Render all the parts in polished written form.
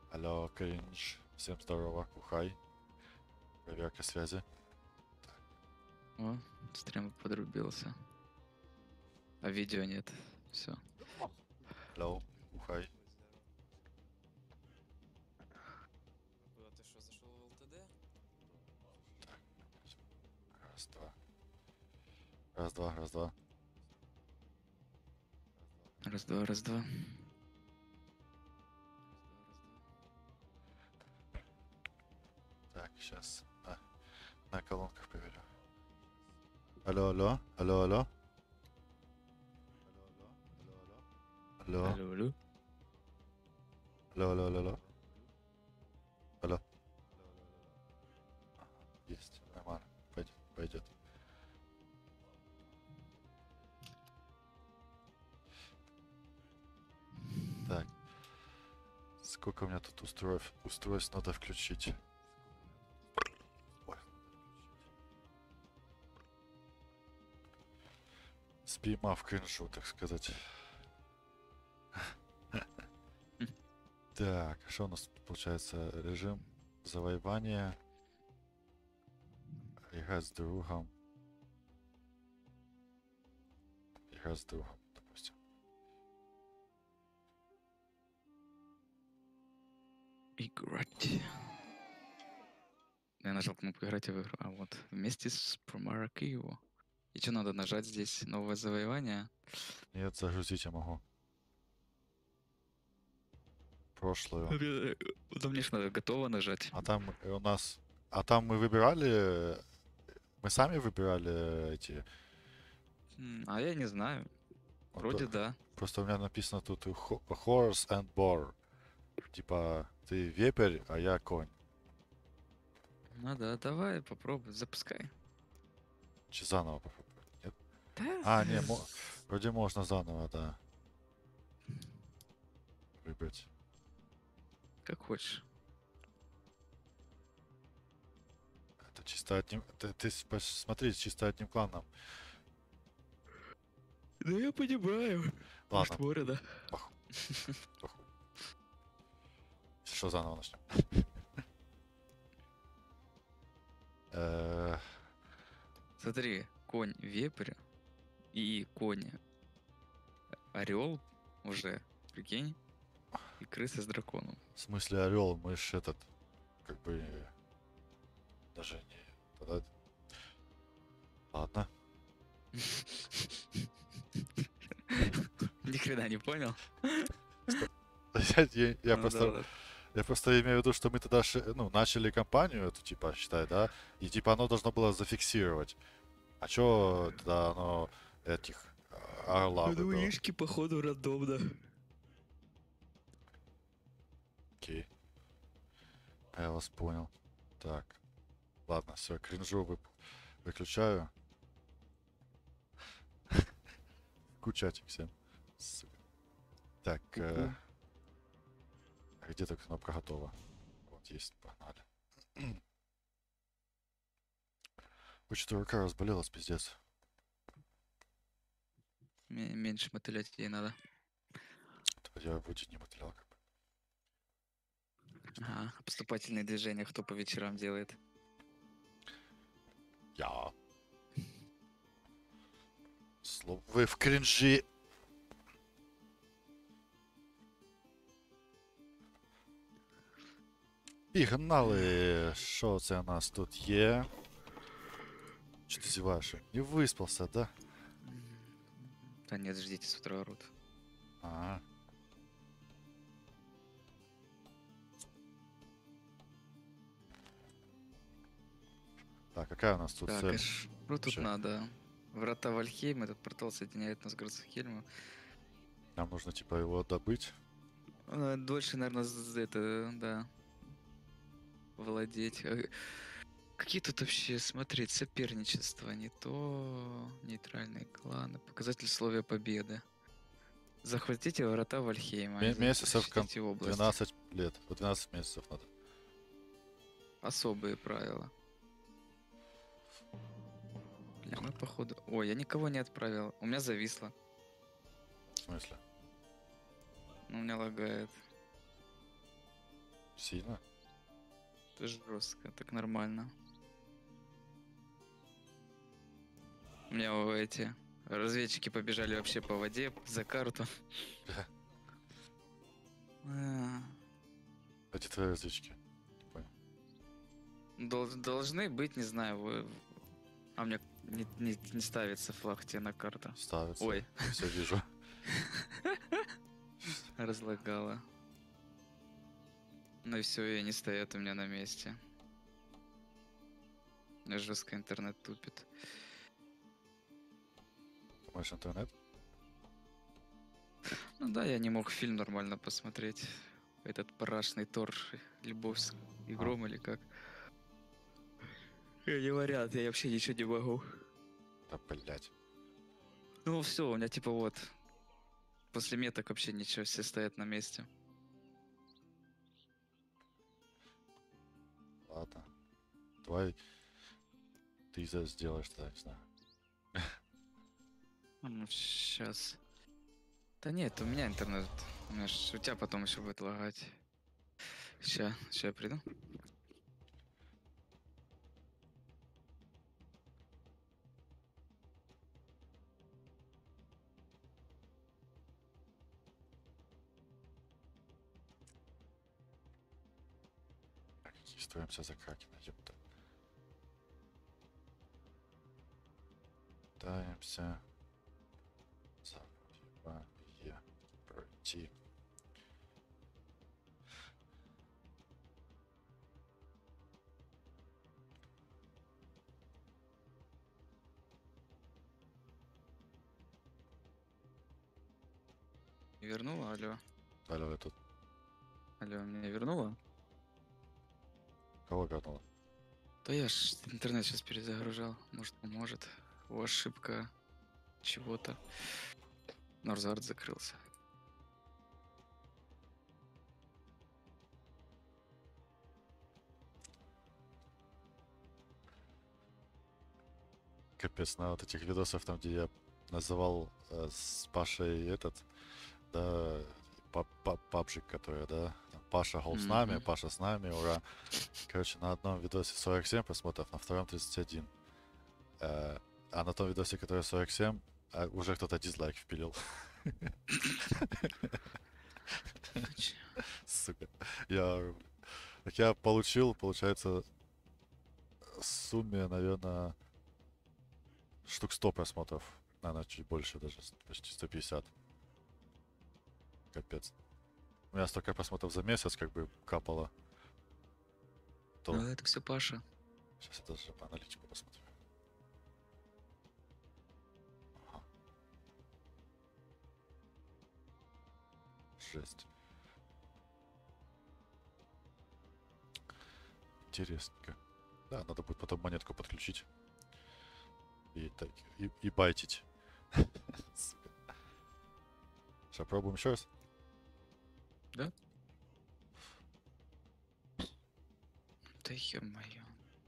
Алло, кринж. Всем здорово, Кухай. Проверка связи. О, стрим подрубился. А видео нет. Все. Алло, Кухай. Куда ты что, зашел в ЛТД? Раз, два. Раз, два, раз, два. Раз-два, раз-два. Так, сейчас на колонках проверю. Алло, алло, алло, алло. Алло, Алло, алло. алло, алло, алло, алло. Алло. Ага, есть, нормально. Пойдет, пойдет. Так. Сколько у меня тут устройств надо включить? Ой. Спима в кринжу, так сказать. Так, что у нас тут получается? Режим завоевания. Играть с другом. Играть с другом, допустим. Играть. Я нажал кнопку играть в игру. А вот вместе с Промара Киеву. И что надо нажать здесь? Новое завоевание? Нет, загрузить я могу. Прошлую. Да мне ж надо готово нажать. А там у нас... А там мы выбирали... Мы сами выбирали эти... А я не знаю. Вот Вроде то- да. Просто у меня написано тут horse and boar. Типа, ты вепрь, а я конь. Ну да, давай попробуй, запускай. Че заново попробовать? Нет? Да. А, не, вроде можно заново, да. Выбрать. Как хочешь. Это чисто одним... Ты смотри, чисто одним кланом. Да я понимаю. Ладно, Море, да. похуй. Похуй. Что заново начнем? Смотри, конь вепрь и конь орел уже, прикинь, и крыса с драконом. В смысле орел, мы ж этот, как бы, даже не... Тогда... Ладно. Ни хрена не понял. Я Ну просто... да, ладно. Я просто имею в виду, что мы тогда ну, начали кампанию эту, типа, считай, да? И типа оно должно было зафиксировать. А чё тогда оно этих орла Ну, выбрало? яички, походу, рандомно. Окей. Я вас понял. Так. Ладно, все, кринжу выключаю. Кучатик всем. Сука. Так, где-то кнопка готова. Вот есть, погнали. Что-то рука разболелась, пиздец. Меньше мотылять ей надо. Я вроде не мотылял как бы. Ага, поступательные движения кто по вечерам делает? Я. Вы в кринжи. Пігнали, що це у нас тут є? Що ти зіваєш? Не виспався, да? Да нет, ждите, с утра орут. Ага. Так, какая у нас тут Так, цель? и что тут Вообще, надо? Врата Вальхейма, этот портал соединяет нас с Грацхельмом. нам нужно типа его добыть. Дольше, наверное, это, да, владеть. Какие тут вообще, смотреть, соперничество, не то, нейтральные кланы, показатель условия победы. Захватите врата Вальхейма, Месяцев защитите область. 12 лет. По 12 месяцев надо. Особые правила. Бля, мы походу... Ой, я никого не отправил. У меня зависло. В смысле? Ну, у меня лагает. Сильно? Это жестко, так нормально. У меня эти разведчики побежали вообще по воде за карту. А, Эти твои разведчики. Не понял. Должны быть, не знаю, а у меня не ставится флаг тебе на карту. Ставится. Ой. Все вижу. Разлагала. Ну и все, и они стоят у меня на месте. У меня жестко интернет тупит. Думаешь, интернет? Ну да, я не мог фильм нормально посмотреть. Этот парашный Тор, Любовь с игром или как. Я не вариант, я вообще ничего не могу. Да, блять. Ну все, у меня типа вот. После меток вообще ничего, все стоят на месте. Ладно. Давай ты сделаешь тогда, не знаю. Ну, сейчас. Да нет, у меня интернет. У тебя потом еще будет лагать. Сейчас я приду. Регистрируемся за Кракена, ёпта. Пытаемся завоевание пройти. Вернула, алло. Алло, это Алло, меня вернула? кого вернуло? Да я ж интернет сейчас перезагружал. Может, поможет. О, ошибка чего-то. Норзард закрылся. Капец, на вот этих видосах, там, где я называл с Пашей этот, да, пабжик, который, да, там, Паша гол с нами, Мгм. Паша с нами, ура. Короче, на одном видосе 47 просмотров, на втором 31. А на том видосе, который 47, уже кто-то дизлайк впилил. Сука. Так я получил, получается, в сумме, наверное, штук 100 просмотров. Наверное, чуть больше даже, почти 150. Капец. У меня столько просмотров за месяц как бы капало. То Ну, это все Паша. сейчас я даже по аналитику посмотрю. Ага. Жесть. Интересненько. Да, надо будет потом монетку подключить. И, так, и байтить. Сука. Сейчас пробуем еще раз. Да? Да ё-моё.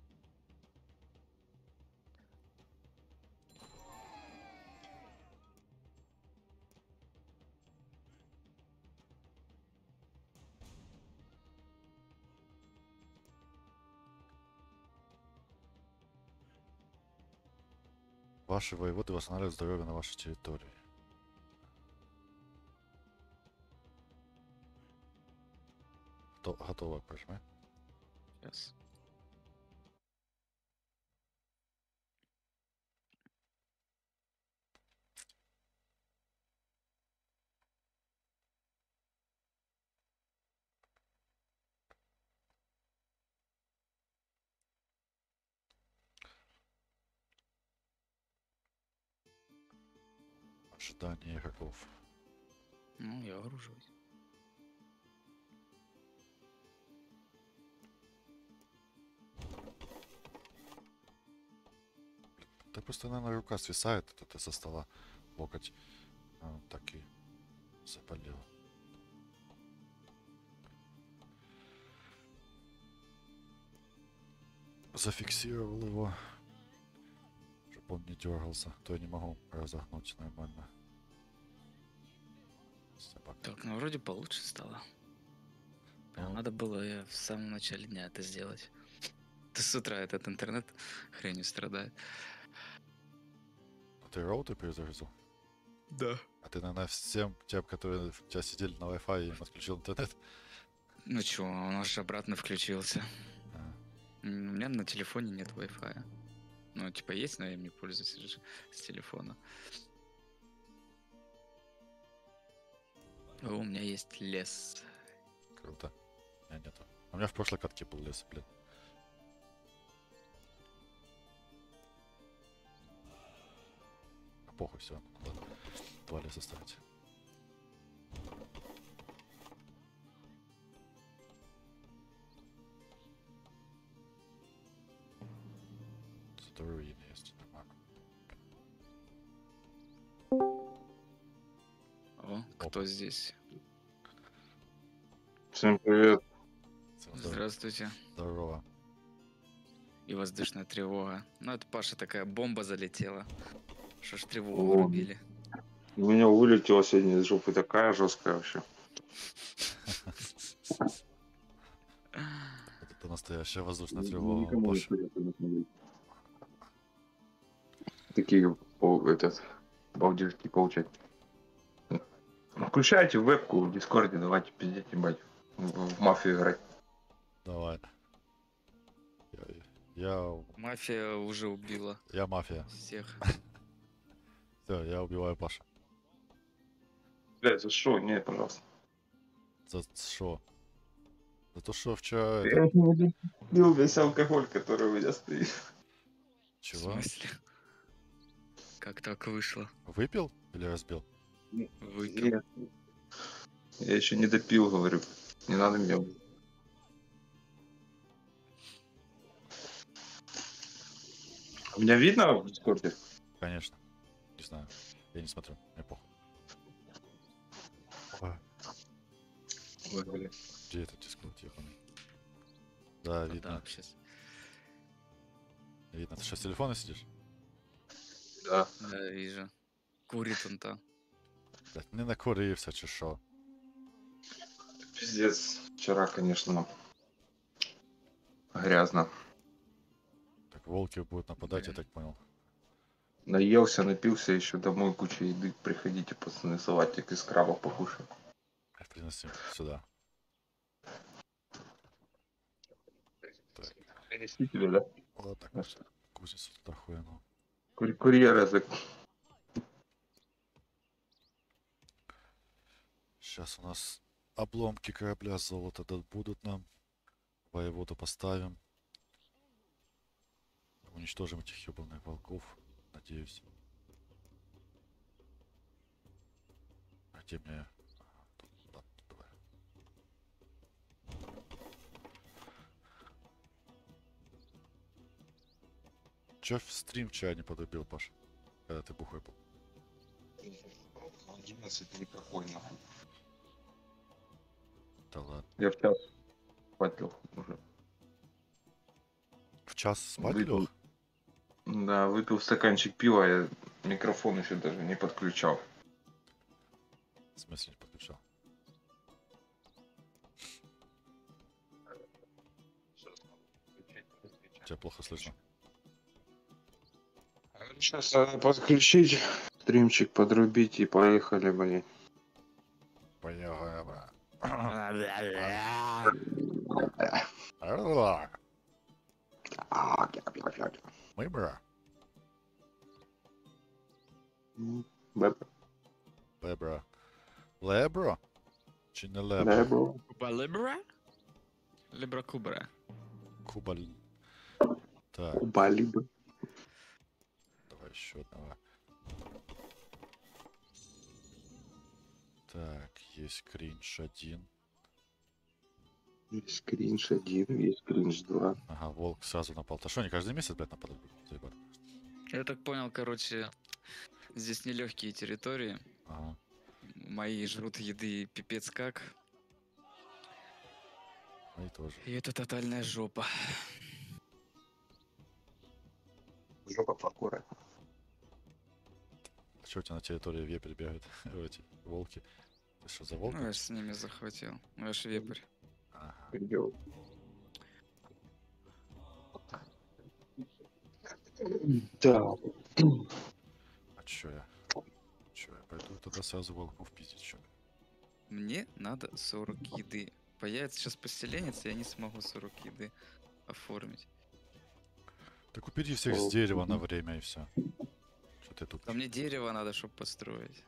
Ваши воеводы восстанавливают здоровье на вашей территории. Готово, прожимай. Сейчас. Ожидание игроков. Ну, я вооружусь. Да просто, наверное, рука свисает это со стола. Локоть. Так и заболел. Зафиксировал его, чтобы он не дергался. То я не могу разогнуть нормально. Собака. Так, ну вроде получше стало. Ну, Надо было в самом начале дня это сделать. Ты с утра этот интернет хренью страдает. а ты роуты перезагрузил? Да. А ты, наверное, всем тем, которые у тебя сидели на Wi-Fi, им отключил интернет? Ну чё, он аж обратно включился. А, У меня на телефоне нет Wi-Fi. Ну, типа есть, но я им не пользуюсь же с телефона. О, у меня есть лес. круто. У меня нету. У меня в прошлой катке был лес, блин. А похуй, все. Ладно. 2 леса ставить. Зато руины есть. Нормально. О, кто здесь? Всем привет. Всем здорово. Здравствуйте. Здорово. И воздушная тревога. Ну, это Паша такая бомба залетела. Что ж тревогу О. врубили? У меня вылетела сегодня из жопы такая жесткая вообще. Вот это настоящая воздушная тревога. Паша. Такие балдежки получать. Включайте вебку в Дискорде, давайте пиздеть, ебать. В мафию играть. Давай. Я Мафия уже убила мафия. всех. Все, я убиваю Паша. Блядь, за что? Не, пожалуйста. За что? За то, что вчера... Я не пил весь алкоголь, который у меня стоит. В Чего? смысле? Как так вышло? Выпил или разбил? Выпил. Нет. Я еще не допил, говорю. Не надо меня. Меня видно в Дискорде? Конечно. Не знаю. Я не смотрю. Мне похуй. Ой, Ой, блядь. где этот дискорд, ебаный? Да, Ну видно. да, сейчас. Видно. Ты что, с телефона сидишь? Да. Да, вижу. Курит он там. Блядь, не накурився, чи шо? Пиздец. Вчера, конечно, грязно. Так волки будут нападать, я Блин. так понял. Наелся, напился, еще домой куча еды. Приходите, пацаны, салатик из краба покушать. Приноси сюда. Так, Принесли тебе, да? вот так вот. Кузницу туда хуяну. Курьеры за... Сейчас у нас обломки корабля золота будут нам. Воеводу поставим. Уничтожим этих ебаных волков. Надеюсь. А где мне... Ага, тут, да, давай. Чё в стрим вчера не подубил, Паш? Когда ты бухой был. 11 никакой, нахуй. Да ладно. Я в час спать лег уже. В час спать Выпил. лег? Да, выпил стаканчик пива, я микрофон еще даже не подключал. В смысле не подключал? Тебя плохо слышно. Сейчас надо подключить, стримчик подрубить и поехали, блин. Поехали, бра. Мы, бра. Лебра. Лебро? Чи не лебро? Куба Лебра? Лебра Кубра. Куба. Так, Балиб. давай еще одного. Так, есть кринж 1. Есть кринж 1, есть кринж 2. Ага, волк сразу напал. То что, не каждый месяц, блядь, нападают? Заебали. Я так понял, короче, здесь нелегкие территории. Ага. Мои жрут еды пипец как. Мои тоже. И это тотальная жопа. Жопа покора. А что у тебя на территории вепрь бегают? Эти волки. Ты что, за Ну, волком? я с ними захватил. Ну, я ж вепрь. А, Идёт. Так. А чё я? Чё я пойду тогда сразу волку впиздить, чё? Мне надо 40 еды. Появится сейчас поселенец, я не смогу 40 еды оформить. Так убери всех с дерева на время и все. Что ты А тупишь? мне дерево надо, чтобы построить.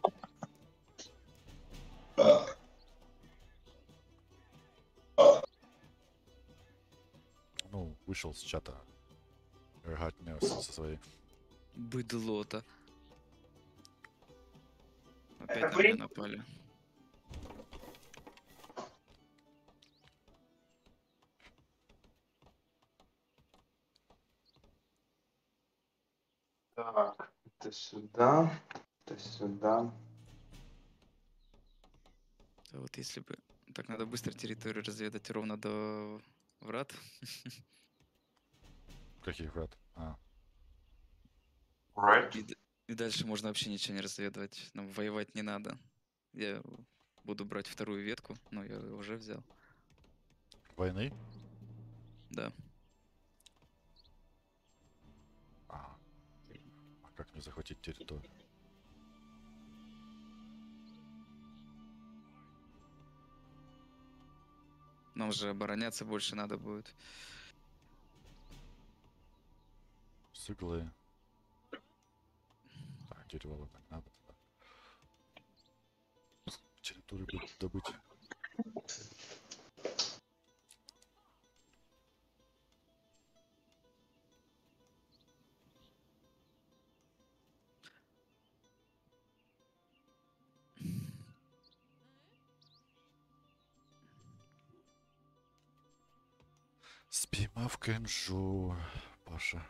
Ну, вышел с чата. Рыгать мне со своей. Быдлота. Опять на меня напали. Так, это сюда, это сюда. Да вот если бы... Так, надо быстро территорию разведать ровно до врат. Каких врат? А, Right. И дальше можно вообще ничего не разведывать. Нам воевать не надо. Я буду брать вторую ветку, но я её уже взял. войны? Да. А. А как мне захватить территорию? Нам же обороняться больше надо будет. С иглы. Так, дерево ломать надо тогда. Территорию бы добыть. Спіймав кринжу, Паша.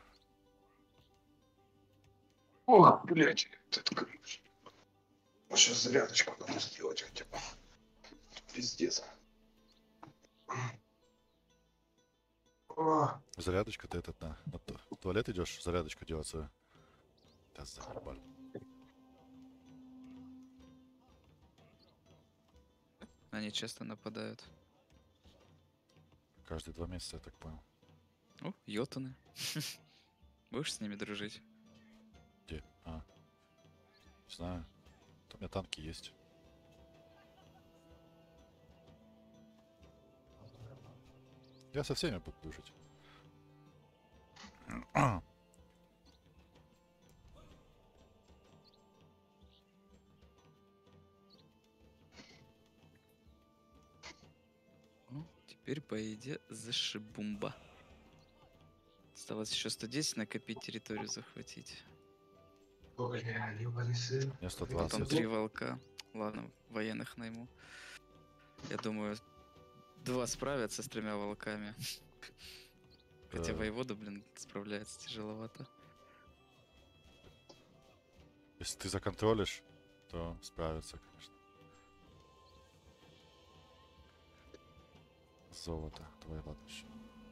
Ох, блядь, этот ключ. Сейчас зарядочку надо сделать хотя бы. Пиздец. О, Зарядочка, ты этот в туалет идешь, зарядочку делать свою. Да заебали. Они часто нападают. Каждые 2 месяца, я так понял. О, йотуны. Будешь с ними дружить? Где? А, не знаю. У меня танки есть. Я со всеми буду дружить. Ну, теперь по идее зашибумба. Осталось еще 110 накопить, территорию захватить. бля, ебаный сын. Мне Потом 120. 3 волка. Ладно, военных найму. Я думаю, 2 справятся с 3 волками. Хотя Да. воевода, блин, справляется тяжеловато. Если ты законтролишь, то справится, конечно. Золото. Давай, ладно, еще.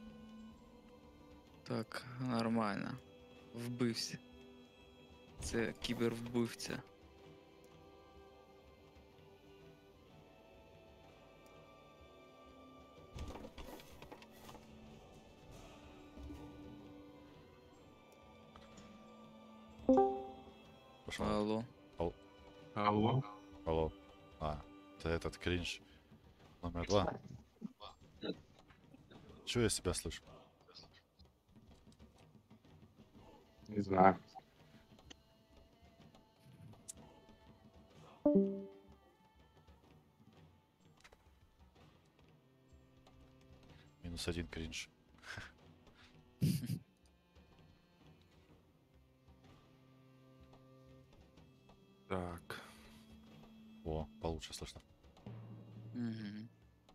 Так, нормально. Вбився. Це кібервбивця. Пошел. Алло. Алло. Алло. А, это этот кринж. Номер 2. Чего я себя слышу? Не знаю. -1 кринж. Так. О, получше слышно. Мгм.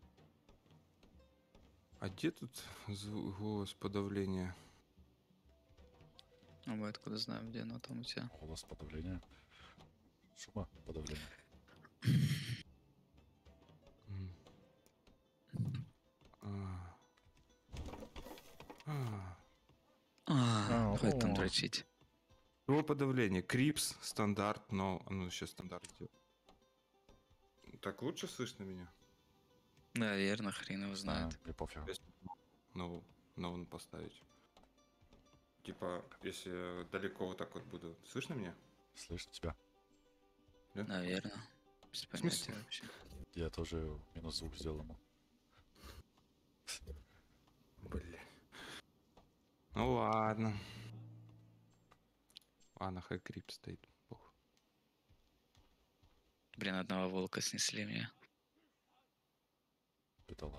А где тут голос подавления? А мы откуда знаем, где оно там у тебя? Голос подавления. Шума подавления. М. А. А. Хватит там о. дрочить. Его подавление. Крипс, стандарт, но... Ну, сейчас стандарт сделал. Так лучше слышно меня? Наверное, хрен его знает. Мне пофигу. Если новую поставить. Типа, если далеко вот так вот буду. Слышно меня? Слышно тебя? Наверное. Без В смысле? понятия вообще. Я тоже минус звук сделал ему. Бля. Ну ладно. Ладно, хай крип стоит. Похуй. Блин, одного волка снесли мне. Питала.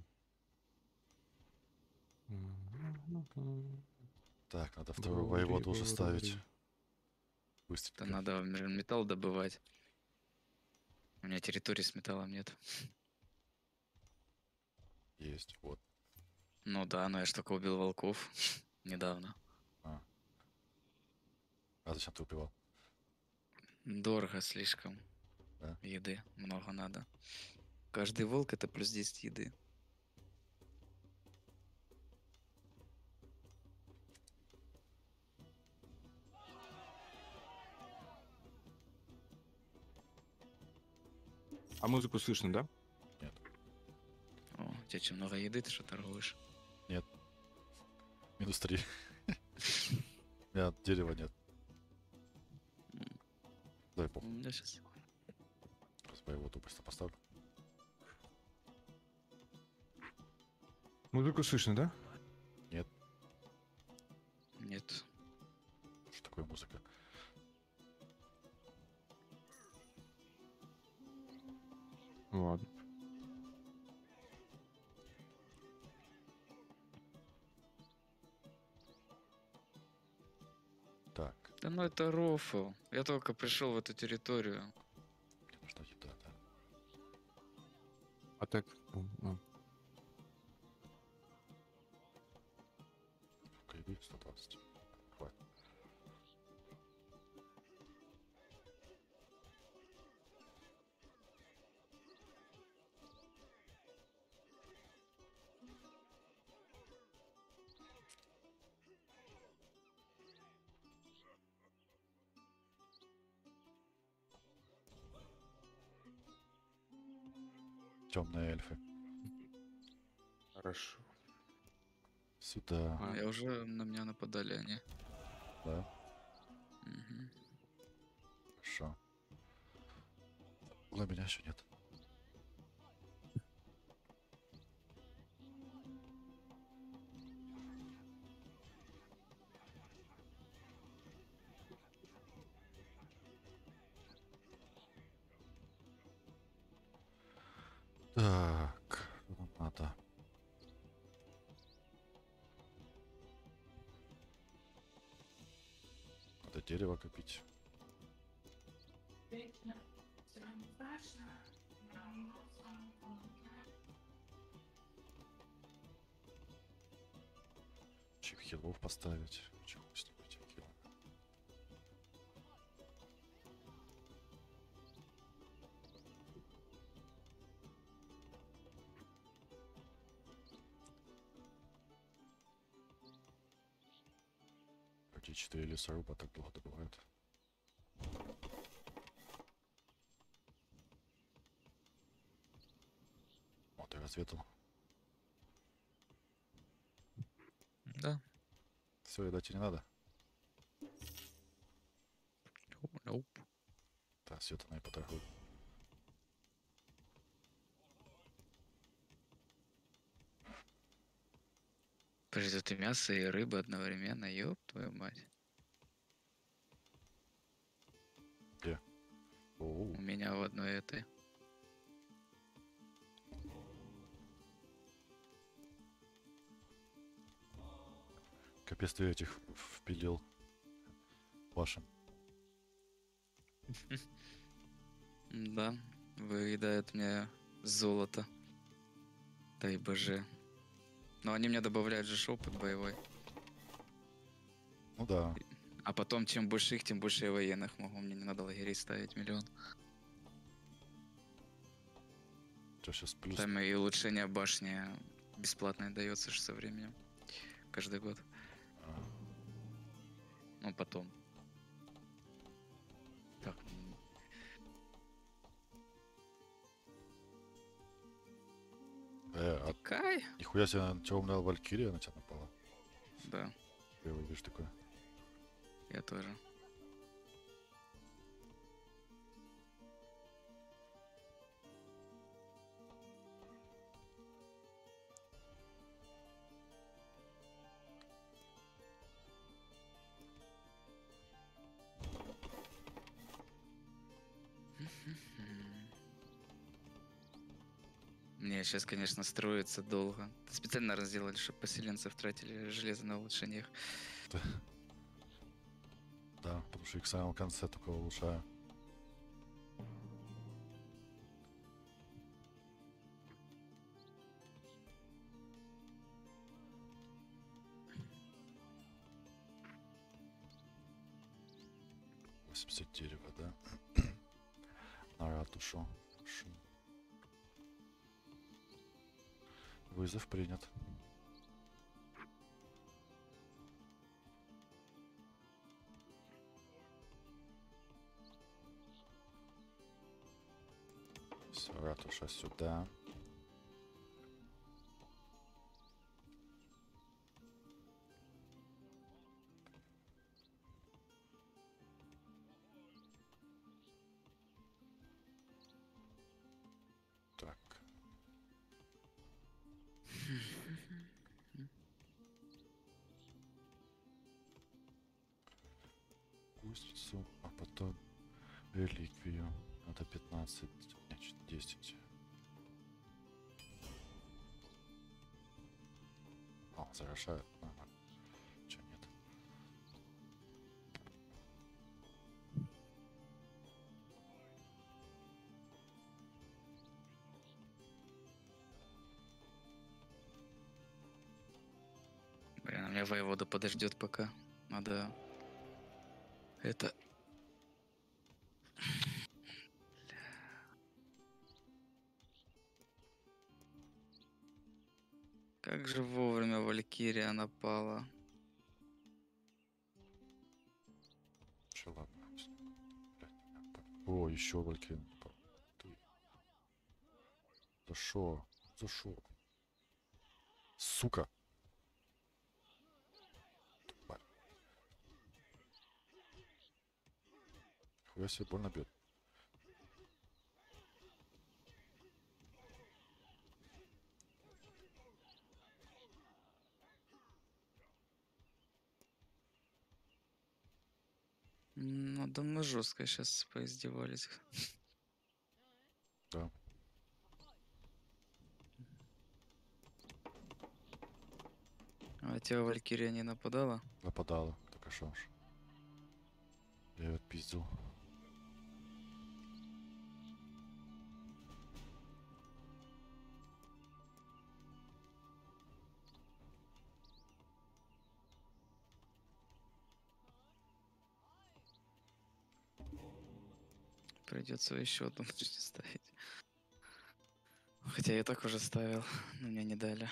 М. Так, надо вторую Баури, воеводу уже ставить. баури. Это Быстренько. надо металл добывать. У меня территории с металлом нет. Есть, вот. Ну да, но я ж только убил волков недавно. А зачем ты убивал? Дорого слишком. Да? Еды много надо. Каждый волк это плюс 10 еды. А музыку слышно, да? О, у тебя что, много еды, ты что торгуешь? Минус 3. У меня дерева нет. Дай похуй. Я сейчас. Воеводу быстро поставлю. Музыку слышно, да? Нет. Что такое музыка? Ладно. Так, Да ну это рофл. Я только пришел в эту территорию. мне нужна еда, да. А так... Сколько еды? 120. Хватит. Темные эльфы. Хорошо. Сюда. А. Я уже на меня нападали они. Да? Мгм. Хорошо. У меня еще нет. Так, что нам надо. Надо дерево копить. Чип хилов поставить. Чего с ним этим хилом? Какие 4 лесоруба так долго добывают? Вот и разведал. Да. Все, еда тебе не надо. Nope. Да, света на и поторгует. Подожди, тут и мясо, и рыба одновременно, ёб твою мать. Оу, У меня в одной этой. капец ты этих впилил. Вашим. Да, выедает мне золото. Дай боже. Но они мне добавляют же опыт боевой. Ну да. А потом, чем больше их, тем больше я военных могу. Мне не надо лагерей ставить миллион. Что сейчас плюс? Там и улучшение башни бесплатное дается же со временем. Каждый год. А, Ну, потом. Так. А Кай? нихуя себе, темная Валькирия на тебя напала. Да, Первый видишь такое. я тоже. Не, сейчас, конечно, строится долго. Специально наверно, сделали, чтобы поселенцев тратили железо на улучшениях. Да, потому что их в самом конце только улучшаю. «80 дерева, да? На ратушу. Хорошо. Вызов принят. Все, ратуша сюда. Так. Гусеницу, а потом реликвию. Надо 15, значит 10. О, заражает. Ага. Чё нет? Блин, у меня воевода подождет пока. Надо это... Как же вовремя Валькирия напала. Че, ладно. Блядь, о, еще Валькирия. Ты. За шо? За шо? Сука! Тупая. Хуя себе больно бьет. Надо мной жестко сейчас поиздевались. Да. А тебя Валькирия не нападала? Нападала. Так а шо ж. Я ее отпиздил. Придется еще одну башню ставить. Хотя я так уже ставил, но мне не дали.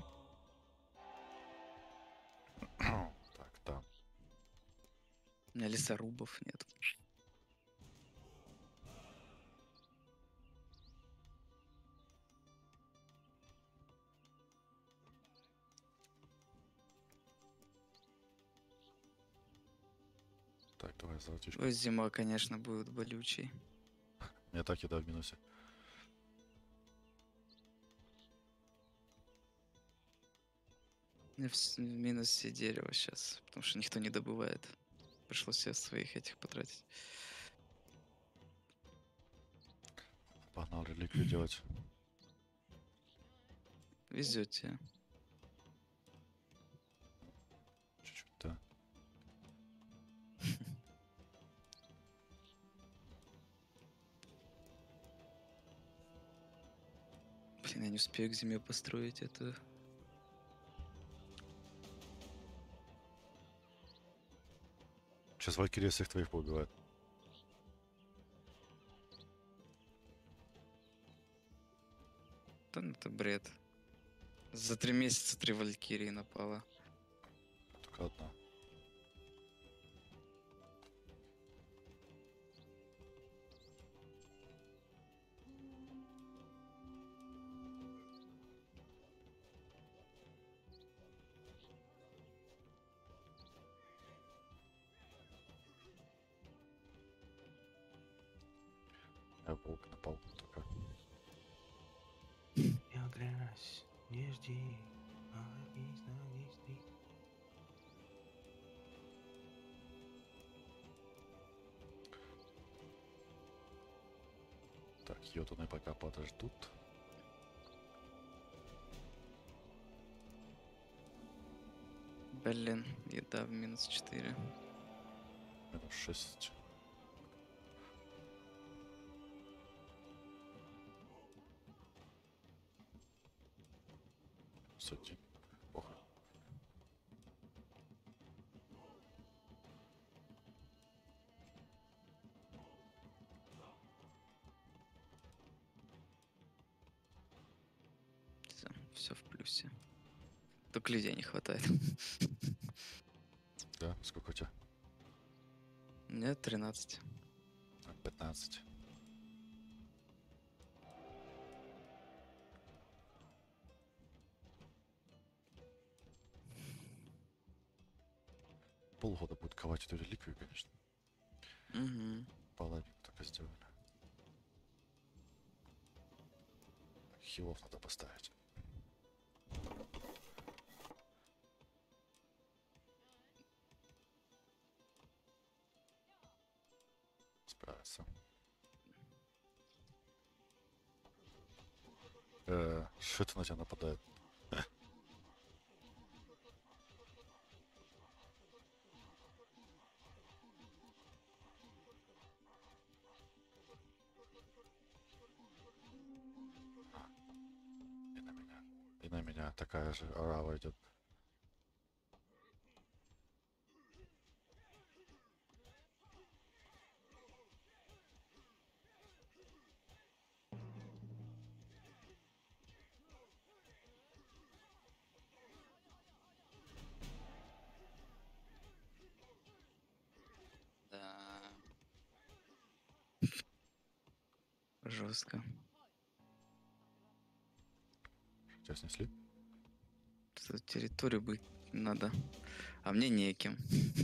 Так, да. У меня лесорубов нет. Так, давай золотишко. Ой, зима, конечно, будет болючей. Мне так еда в минусе. У меня в минус все дерево сейчас, потому что никто не добывает. Пришлось все своих этих потратить. Погнал реликвию делать. Везет тебе. Чуть-чуть, да. Блин, я не успею к зиме построить это. Сейчас Валькирия всех твоих поубивает. Да ну это бред. За 3 месяца 3 Валькирии напало. Только одна. Так, йотуны пока подождут. Блин, еда в -4. -6. -1. Похуй. Все в плюсе. Только людей не хватает. Да, сколько у тебя? Мне 13. 15. Полгода будет ковать эту реликвию, конечно. Угу. Половину только сделали. Хилов надо поставить. Справиться. Что это на тебя нападает? И на меня. И на меня такая же орава идет. Да. Жестко. Тебя снесли? Тут территорию быть надо. А мне неким.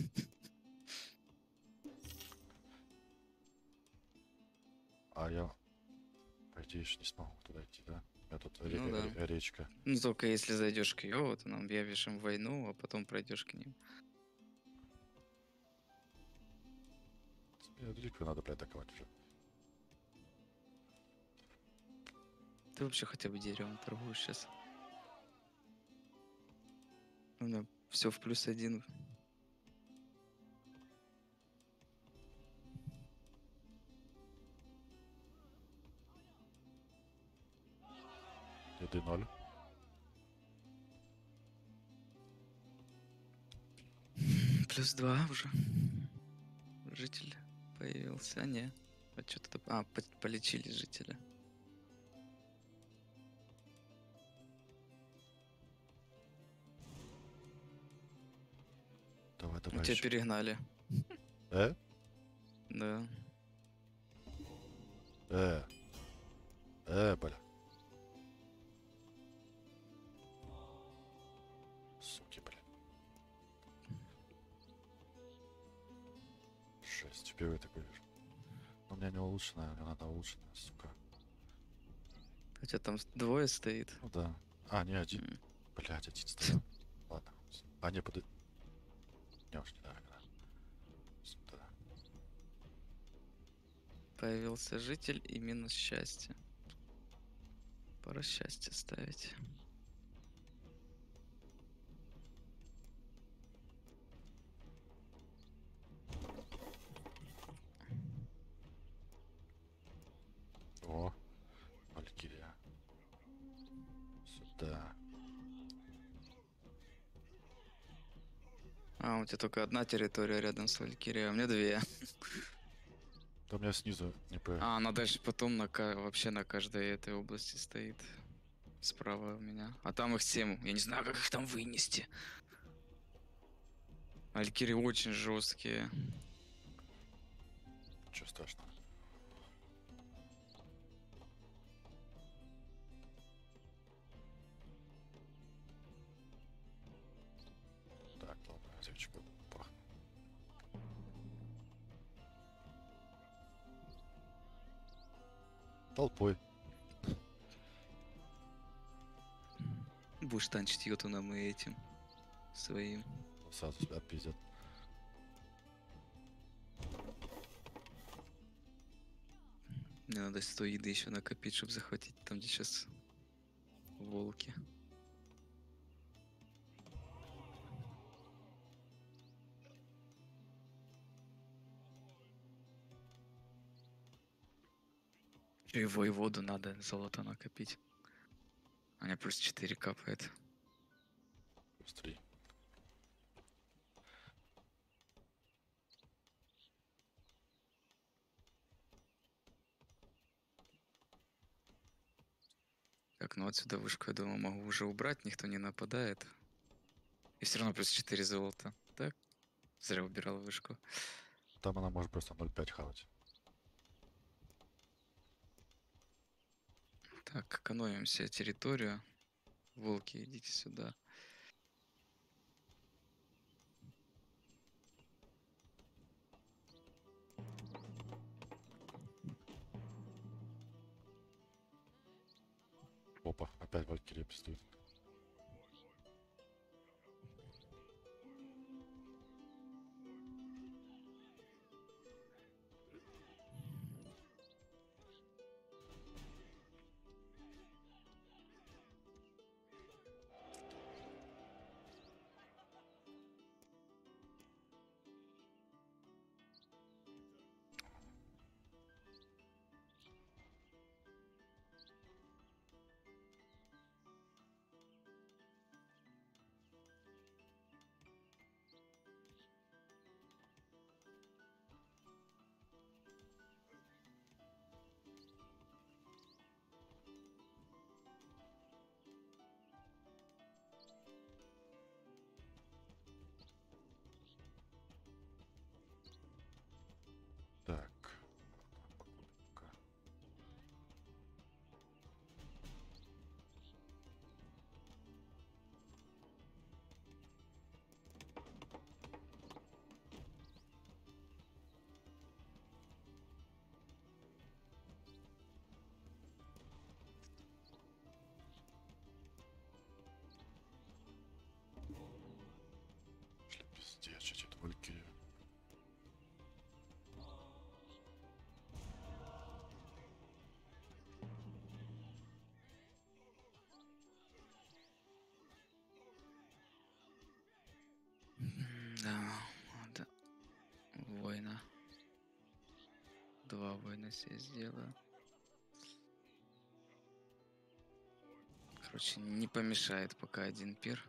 А я, по идее, ж не смогу туда идти, да? У меня тут Ну да. речка. Ну только если зайдешь к ее, вот нам объявишь им войну, а потом пройдешь к ним. Мне реликвию надо, блядь, атаковать уже. Ты вообще хотя бы деревом торгуешь сейчас. У меня все в +1. Еды 0. +2 уже. Житель появился. А, не. А что-то... А, полечили жителя. Давай, Ну, давай тебя еще. перегнали. Э? Да. Бля. Суки, бля. 6. Впервые такой вижу. Но у меня не улучшенная, мне надо улучшенная, сука. Хотя там двое стоит. Ну да. А, не один. М. Блять, один стоял. Ладно. А, не, подожди. Не уж не да. Да. Появился житель и -счастье. Пора счастье ставить. О, Валькирия. Сюда. А, у тебя только одна территория рядом с Валькирией, а у меня две. Да у меня снизу не по... А, она дальше потом вообще на каждой этой области стоит. Справа у меня. А там их 7. Я не знаю, как их там вынести. Валькирии очень жесткие. Ничего страшного. Так, ладно, разведчику пахну. Толпой. Будешь танчить йотуном и этим. Своим. Сразу себя отпиздят. Мне надо 100 еды еще накопить, чтобы захватить там, где сейчас волки. Ещё и воеводу надо золото накопить. У меня плюс 4 капает. Плюс 3. Так, ну отсюда вышку, я думаю, могу уже убрать, никто не нападает. И все равно плюс 4 золота. Так, зря убирал вышку. Там она может просто 0,5 хавать. Так, экономим себе территорию. Волки, идите сюда. Опа, опять Валькирия пиздует. Так. Покупка. Шли пиздец, что это Валькирия. Да, надо воина. 2 воина себе сделаю. Короче, не помешает пока один пир.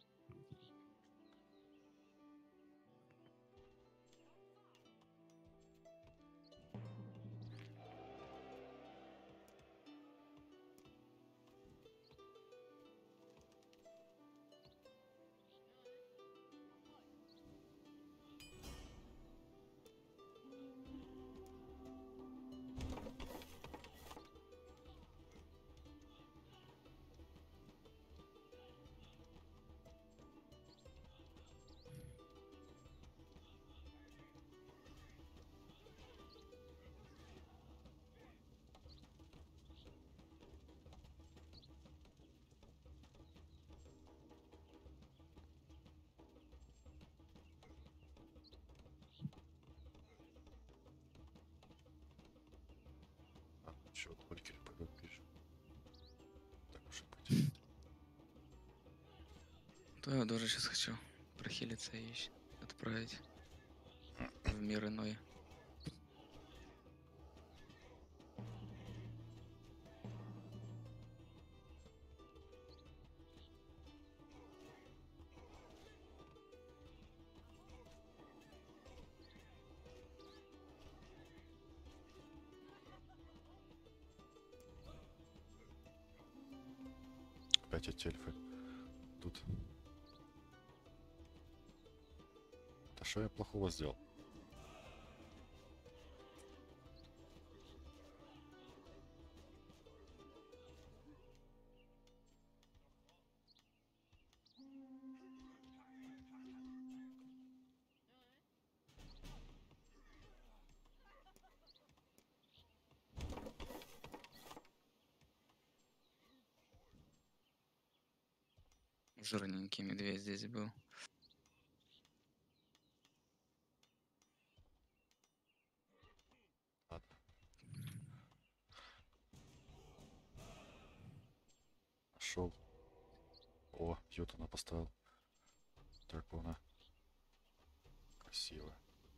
А, чё, вот Валькирия пойдет пишет. Так уж и быть. Да, я тоже сейчас хочу прохилиться и отправить в мир иной. Опять эти эльфы. Тут. Да что я плохого сделал? Жирненький медведь здесь был. Ладно. Йотуна поставил. Дракона. Красиво.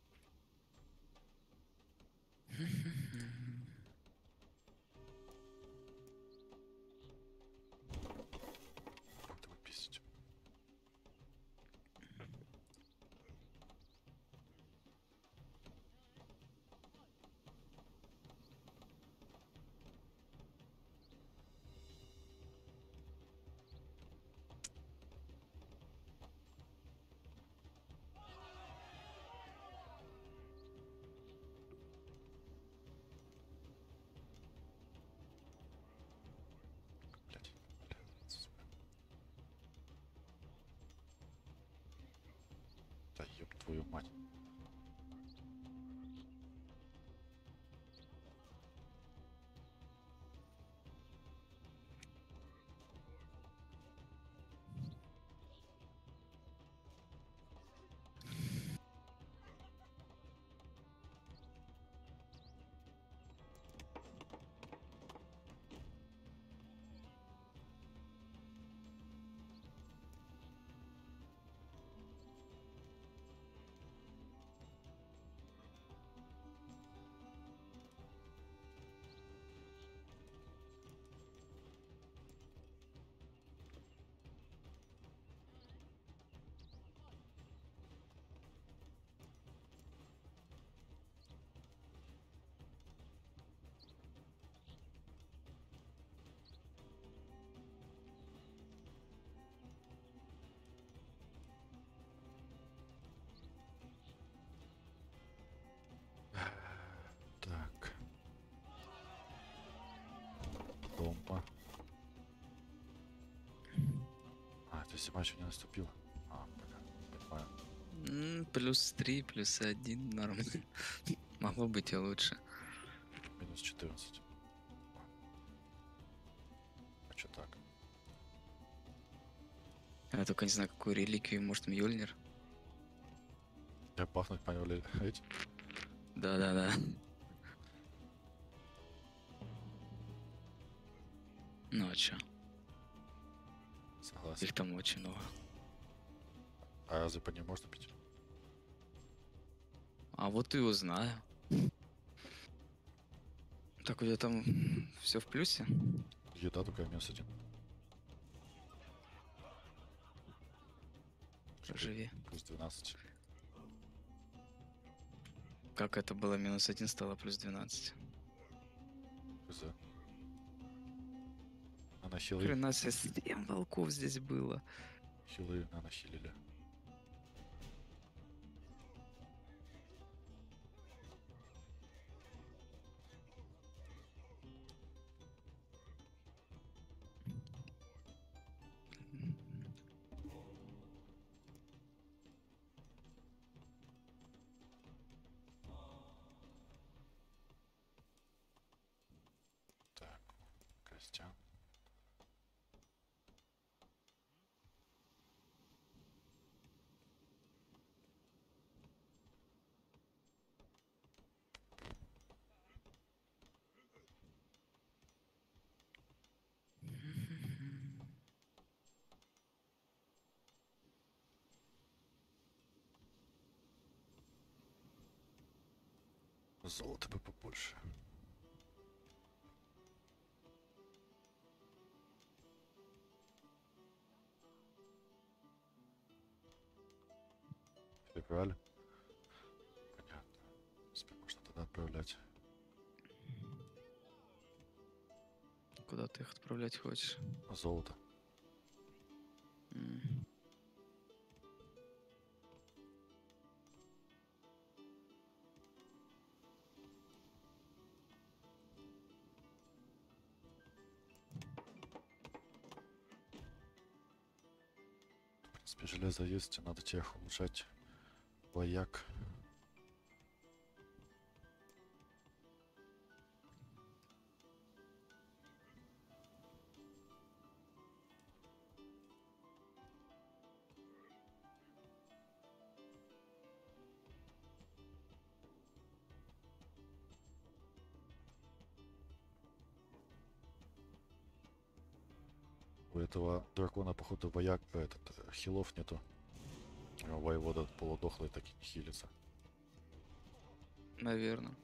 Будто вы писать. Блядь. Да ёб твою мать. Так. Бомба. А, это зима еще не наступила. А, пока. Понимаю. +3, +1, нормально. Могло быть и лучше. Минус 14. А чё так? Я только не знаю, какую реликвию, может, Мьёльнир? Я пахнуть понял ли? Эти? Да-да-да. Ну а чё? Согласен. Их там очень много. А разве по ним можно пить? А вот и узнаю. Так, у тебя там все в плюсе? Еда только минус 1. Проживи. Плюс 12. Как это было -1 стало +12? Хз. А на хилы, Хрена себе, 7 волков здесь было. хилы нанахилили. Так, Костян. Золото бы побольше. Перебрали? Понятно. В принципе, можно тогда отправлять. Куда ты их отправлять хочешь? Золото. М. В принципе, железо есть, надо тех улучшать. Вояк. Будет. этого дракона, походу, вояк, хилов нету. Воевода полудохлый так и не хилится. Наверное.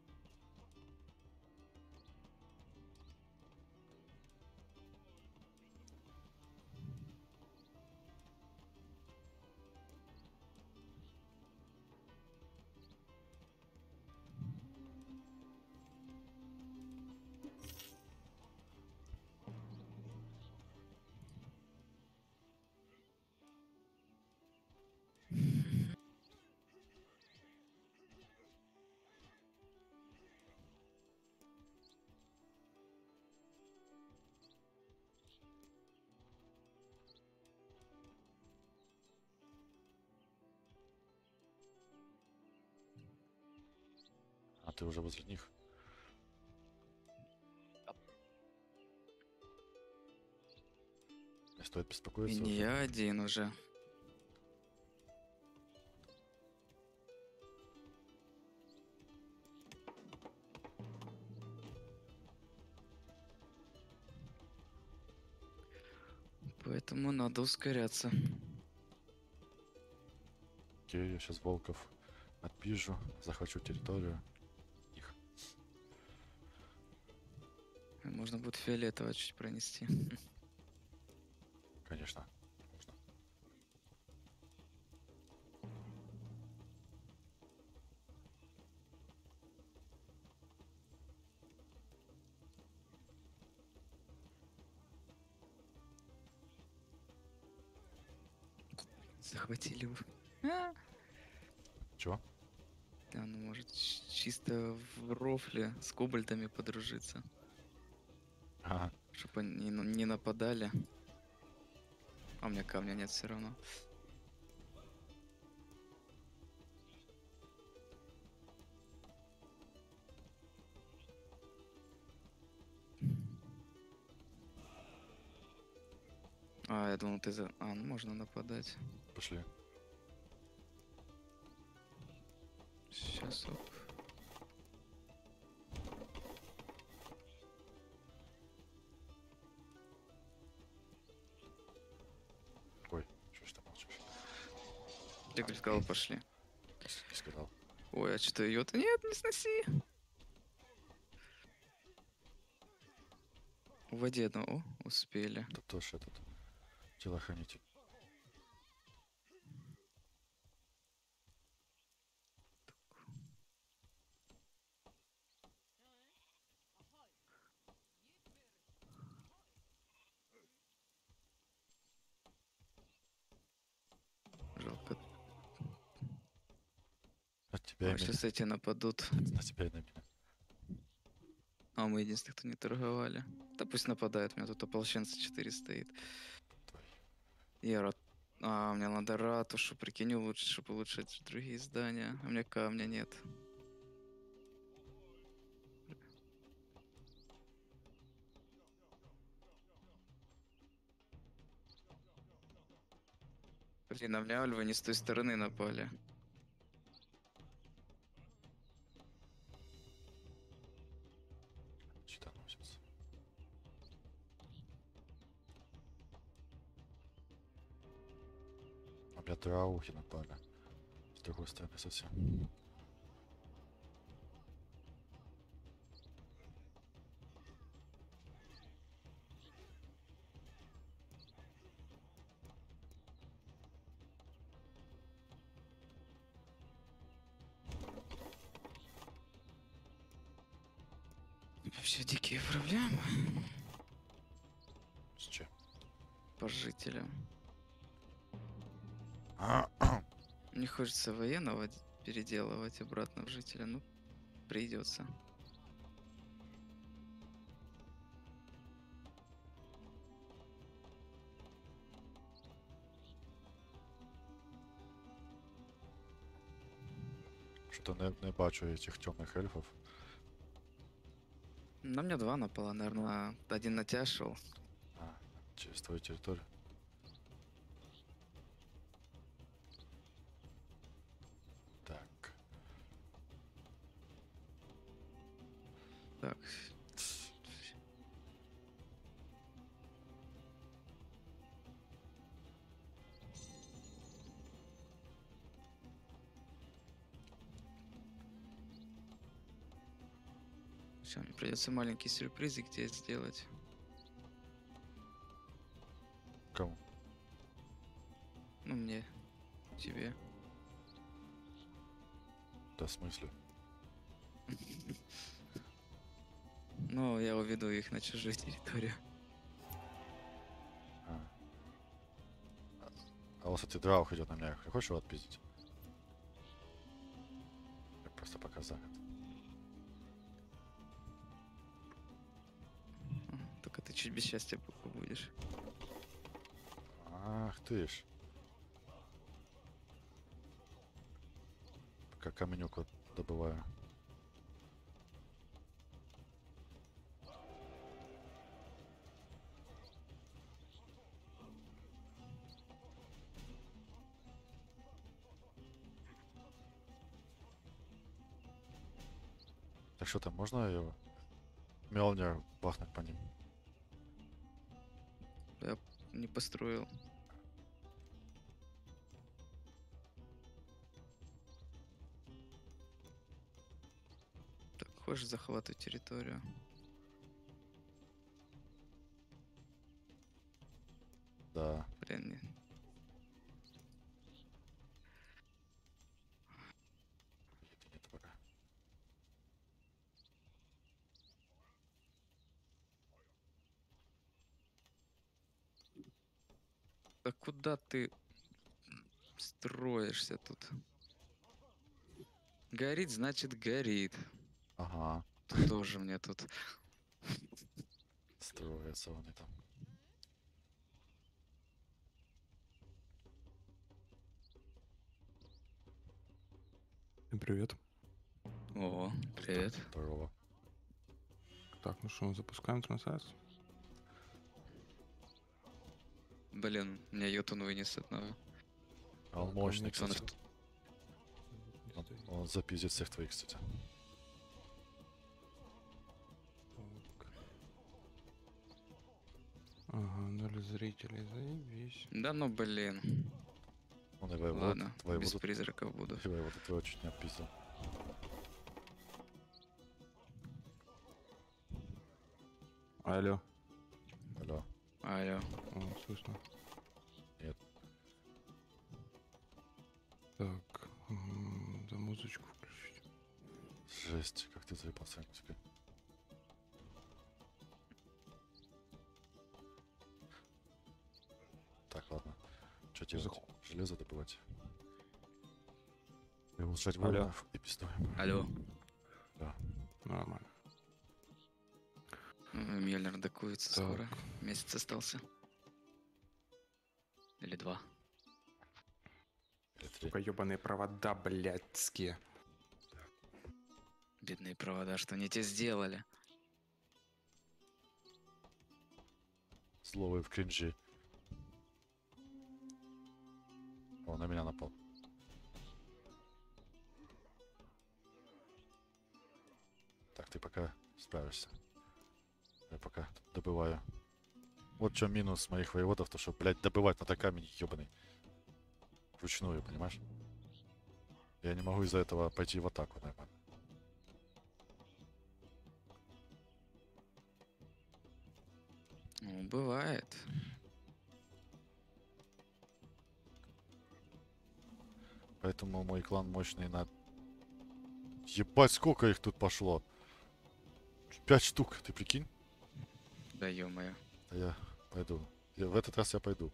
А ты уже возле них. Не стоит И беспокоиться не уже. я один уже. Поэтому надо ускоряться. Окей, я сейчас волков отпижу, захвачу территорию. Их. Можно будет фиолетово чуть пронести. Конечно. Можно. Захватили вы. Чего? Да, ну может чисто в рофле с кобальтами подружиться. Ага. Чтобы они не нападали. А у меня камня нет все равно. А, я думал, ты за... А, ну можно нападать. Пошли. Сейчас, оп. Ой, что ж ты молчишь? Я говорю, сказал, пошли. Не сказал. Ой, а что ее-то? Нет, не сноси. Уводи одного. О, успели. Тут тоже этот телохранитель. Жалко. От тебя и А, меня. сейчас эти нападут. На тебя и на меня. А мы единственные, кто не торговали. Да пусть нападают, у меня тут ополченца 4 стоит. Твой. А, мне надо ратушу, прикинь, улучшить, чтобы улучшить другие здания. А у меня камня нет. Блин, на меня альвы не с той стороны напали. Что носится? А меня траухи напали. С другой стороны совсем. Вообще дикие проблемы С чем? по жителям. А, Не хочется военного переделывать обратно в жителя, ну, придется. Что-то не бачу этих темных эльфов. На мне 2 напало, наверное, один на тебя шел. А, через твою территорию. Так. Так. Все, мне придется маленький сюрпризик тебе сделать. Кому? Ну, мне, тебе. Да, в смысле? Ну, я уведу их на чужую территорию. А, а вот, кстати, Драух идет на меня. Хочешь его отпиздить? Я просто пока занят. Только ты чуть без счастья будешь. Ах ты ж. Пока каменюк вот добываю. Так что там, можно его Мелнер бахнуть по ним? Я не построил. Так, хочешь захватывать территорию? Да. Блин, Нет пока. да куда ты строишься тут? Горит, значит горит. Ага. Тоже мне тут. Строятся они там. Привет. О, привет. Здорово. Так, ну что, запускаем трансляцию? Блин, меня Йотун вынес одного. А он Так, мощный, а мне кстати. Он запиздит всех твоих, кстати. Так. Ага, 0 зрителей, заебись. Да ну блин. Он и воеводу, Ладно, без воеводу, призраков буду. и воеводу твоего чуть не отпиздил. Алло. Алло. Алло. О, слышно. Нет. Так, да музычку включить. Жесть, как ты заебался, теперь. Так, ладно. Что делать? Железо добывать. И улучшать Алло. воинов и пистоем. Алло. Да. Нормально. Мьёльнир докуется Так. скоро. Месяц остался. Или 2. Или 3. Сука, ебаные провода, блядские. Бедные провода, что они тебе сделали? Зловый в кринжи. О, на меня напал. Так, ты пока справишься. Я пока добываю. Вот что минус моих воеводов, то что, блядь, добывать надо камень ебаный. Вручную, понимаешь? Я не могу из-за этого пойти в атаку, наверное. Ну, бывает. Поэтому мой клан мощный на... Ебать, сколько их тут пошло. 5 штук, ты прикинь? Да ё-моё. Да я пойду. В этот раз я пойду.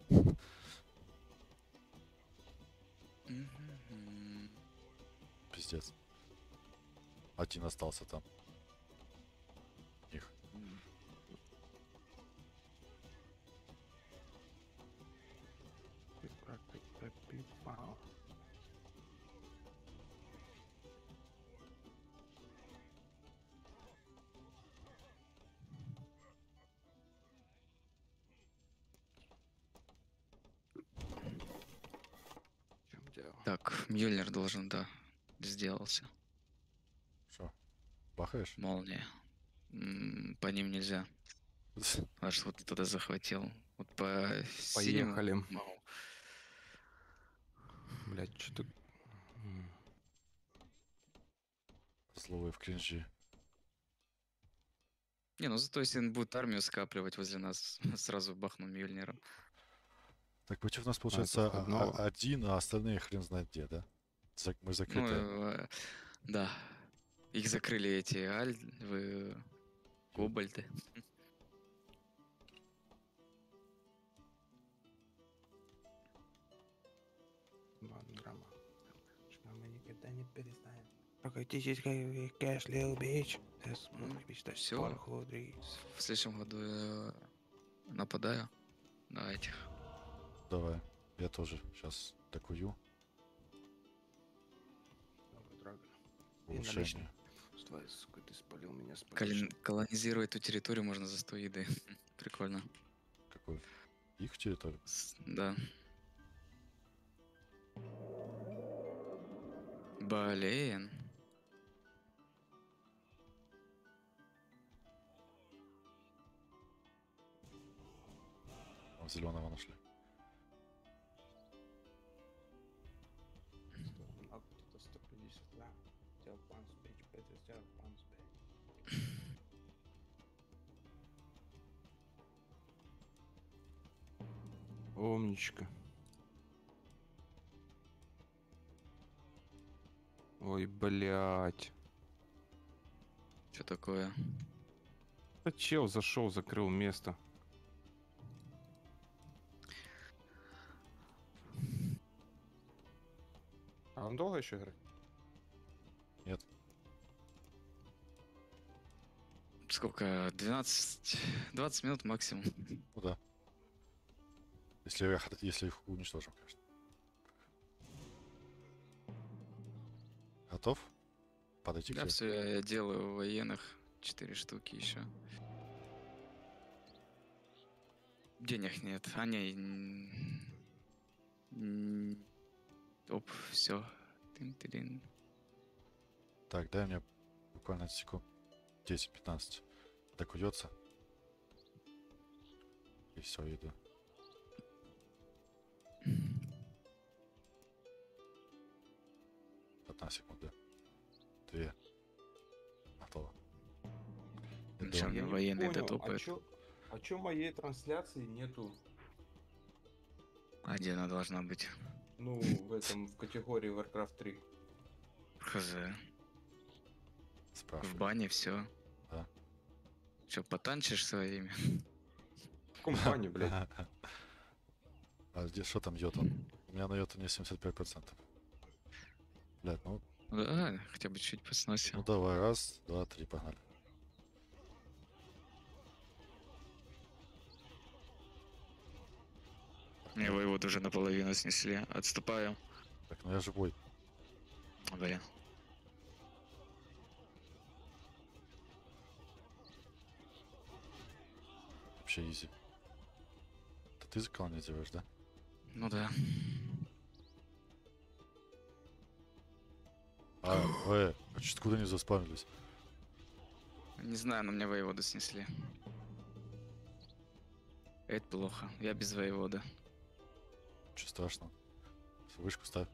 Мгм. Пиздец. Один остался там. Их. В чем дело? Так, Мьёльнир должен, да. Сделался. Что? Бахаешь? Молния. По ним нельзя. Аж вот туда захватил. Вот по синему Поехали. могу. Блядь, что-то... Зловый в кринжи. Не, ну зато если он будет армию скапливать возле нас, сразу бахну Мьёльниром. Так против нас получается только одного. один, а остальные хрен знает где, да? Мы Ну, закрытые. да. Их закрыли эти альвы, кобальты. Драма. Что мы никогда не перестанем. Практически кэш, лил бич. Всё. В следующем году я нападаю на этих. Давай. Я тоже сейчас докую. Улучшение. Сука, ты спалил меня, спалишь. Колонизировать эту территорию можно за 100 еды. Прикольно. Какой? Их территорию? Да. Блин. Зеленого нашли. А кто-то 152. Сделал панс, бич, Петр сделал панс, бич. Умничка. Ой, блядь. Что такое? Да чел зашел, закрыл место. А он долго еще играет? Нет. Сколько? 20 минут максимум. Ну да. Если их уничтожим, конечно. Готов? Подойти к Да, тебе? все, я делаю военных 4 штуки еще. Денег нет. А не. Оп, все. Тын-тырын. Так, дай мне буквально секунд 10-15. Докуется. И все, иду. Одна секунда. 2. Готово. Ну, Иду. ща мне военные дотопают. А чё моей трансляции нету? А где она должна быть? Ну, в категории Warcraft 3. Хз. В Спрашиваю. бане все. Да. Че, потанчишь своими? В компании, блядь. А где, что там йота? У меня на йота не 75%. Блядь, ну Да, хотя бы чуть посносил. давай, 1, 2, 3, погнали. Мне воевод уже наполовину снесли. Отступаю. Так, ну я живой. Блин. Вообще изи. Это ты колонизируешь, да? Ну да. А чё, откуда они заспавнились? Не знаю, но мне воеводу снесли. Это плохо. Я без воевода. Ничего страшного. Вышку ставь.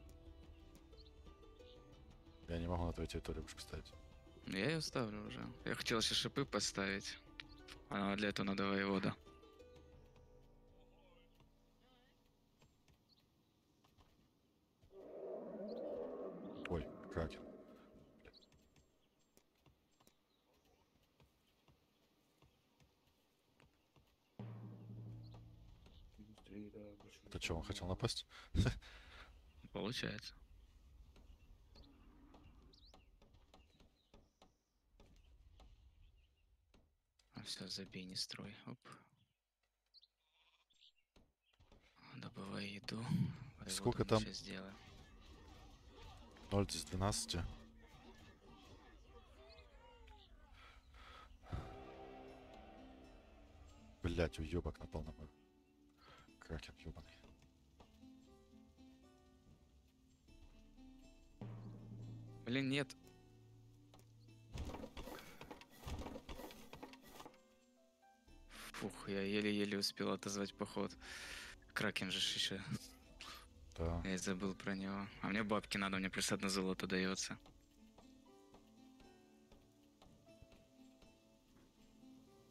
Я не могу на твоей территории вышку ставить. Я ее ставлю уже. Я хотел еще шипы поставить. А для этого надо воевода. Ой, кракен. Это что, он хотел напасть? Получается. Все, забей, не строй. Оп. Добывай еду. Воеводу Сколько мы там? щас сделаем. 0 из 12. Блять, уебок напал на мой кракен ебаный. Блин, нет. Фух, я еле-еле успел отозвать поход. Кракен же еще. Да. Я и забыл про него. А мне бабки надо, мне плюс 1 золото дается.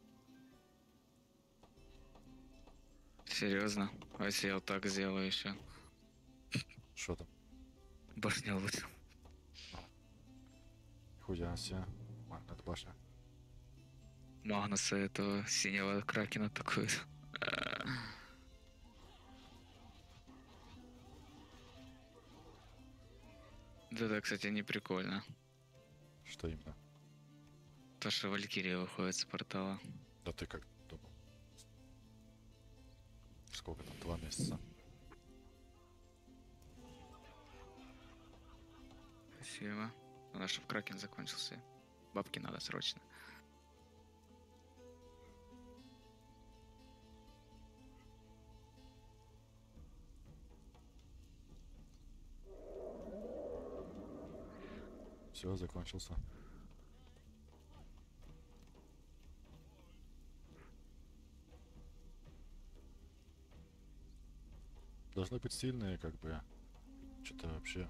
Серьезно? А если я вот так сделаю еще? Что там? Башня лучше. Хуя себе. Ладно, это башня. Магнуса этого синего кракена такой. Да, кстати, не прикольно. Что именно? То, что Валькирия выходит с портала. Да ты как думал? Сколько там? 2 месяца. Спасибо. Надо, чтобы кракен закончился. Бабки надо срочно. Все, закончился. Должны быть сильные, как бы. Что-то вообще.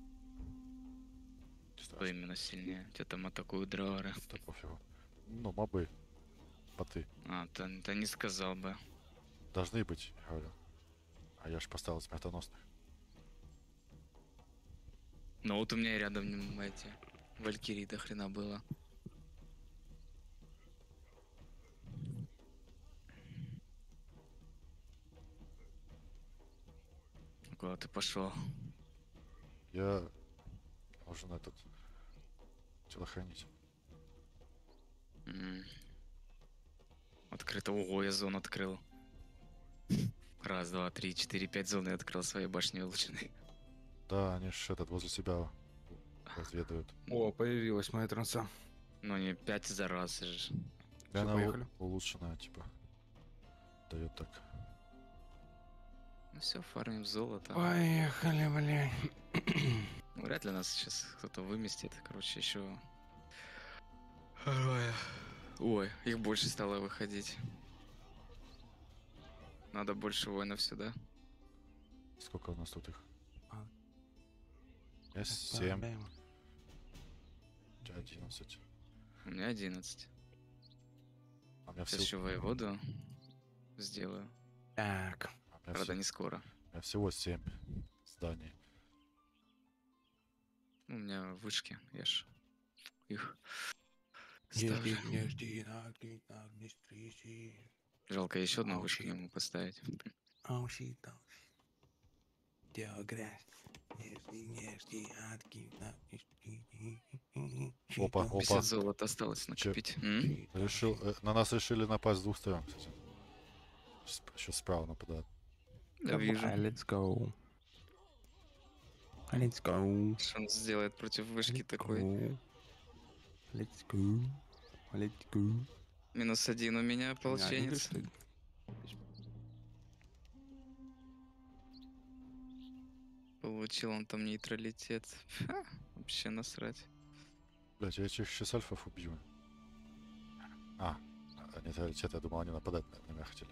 Не Кто страшно. именно сильнее? Тебя там атакуют драуры. Да пофигу. Ну, мобы. Боты. Ты не сказал бы. Должны быть, я говорю. А я ж поставил смертоносных. Но вот у меня рядом эти Валькирии до хрена было. Куда ты пошел? Я должен этот телохранить. Открыто. Ого, я зону открыл. Раз, два, три, четыре, пять зон я открыл своей башни улучшенной. Да, они ж этот возле себя разведывают. О, появилась моя транса. Ну не 5 за раз же. И она поехали. улучшенная, типа. Дает так. Ну все, фармим золото. Поехали, блядь. Вряд ли нас сейчас кто-то выместит. Короче, еще. Ой, их больше стало выходить. Надо больше воинов сюда. Сколько у нас тут их? А. Я 7, 11. У меня 11. А у меня Сейчас еще всего, воеводу сделаю. Так. а у меня Правда, не скоро. у меня всего 7 зданий. Ну, у меня вышки, я ж их Не ставлю. жди, не жди, нагнет, не стряси. Жалко еще одну Ау, вышку щит. ему поставить. Ауши, дело грязь. Не жди, Опа, опа. 50 золота осталось накопить. Решил, на нас решили напасть с двух сторон, кстати. Еще справа нападают. Я вижу. Let's go. Let's go. Что он сделает против вышки такой. Let's go. Let's go. -1 у меня ополченец. Получил он там нейтралитет. Ха, вообще насрать. Блять, я этих сейчас альфов убью. Нейтралитет, я думал, они нападать на меня хотели.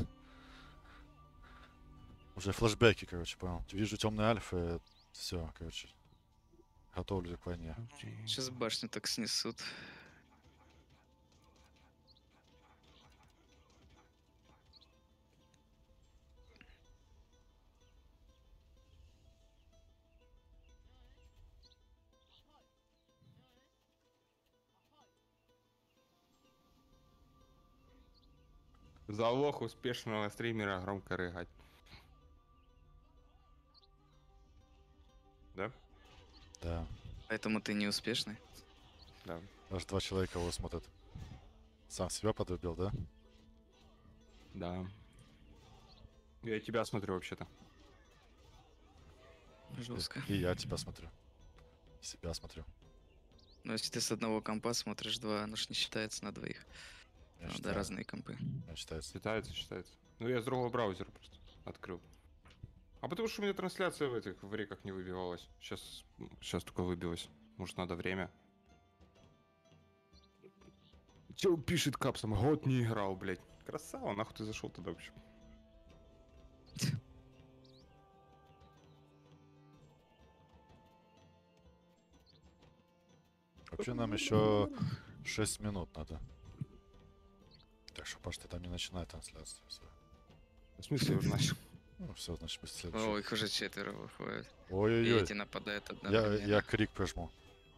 Уже флешбеки, короче, понял. Вижу темные альфы, все, короче. Готовлюсь к войне. Сейчас башню так снесут. Залог успешного стримера громко рыгать. Да? Да. Поэтому ты не успешный. Да. Аж 2 человека его смотрят. Сам себя подвигал, да? Да. Я тебя смотрю вообще-то. Жестко. И я тебя смотрю. Себя смотрю. Но если ты с одного компа смотришь два, оно ж не считается на двоих. Я Надо считаю, разные компы. я считается. Считается. Ну я с другого браузера просто открыл. А потому что у меня трансляция в реках не выбивалась. Сейчас только выбилась. Может надо время. Че пишет капсом? Год не играл, блядь. Красава, нахуй ты зашел тогда вообще. Вообще нам еще 6 минут надо. Так что, Паш, ты там не начинай трансляцию свою. В смысле уже начал? Ну, все, значит, мы О, следующий. их уже 4 выходит. И Ой-ой-ой. эти нападают Я одновременно. крик прожму.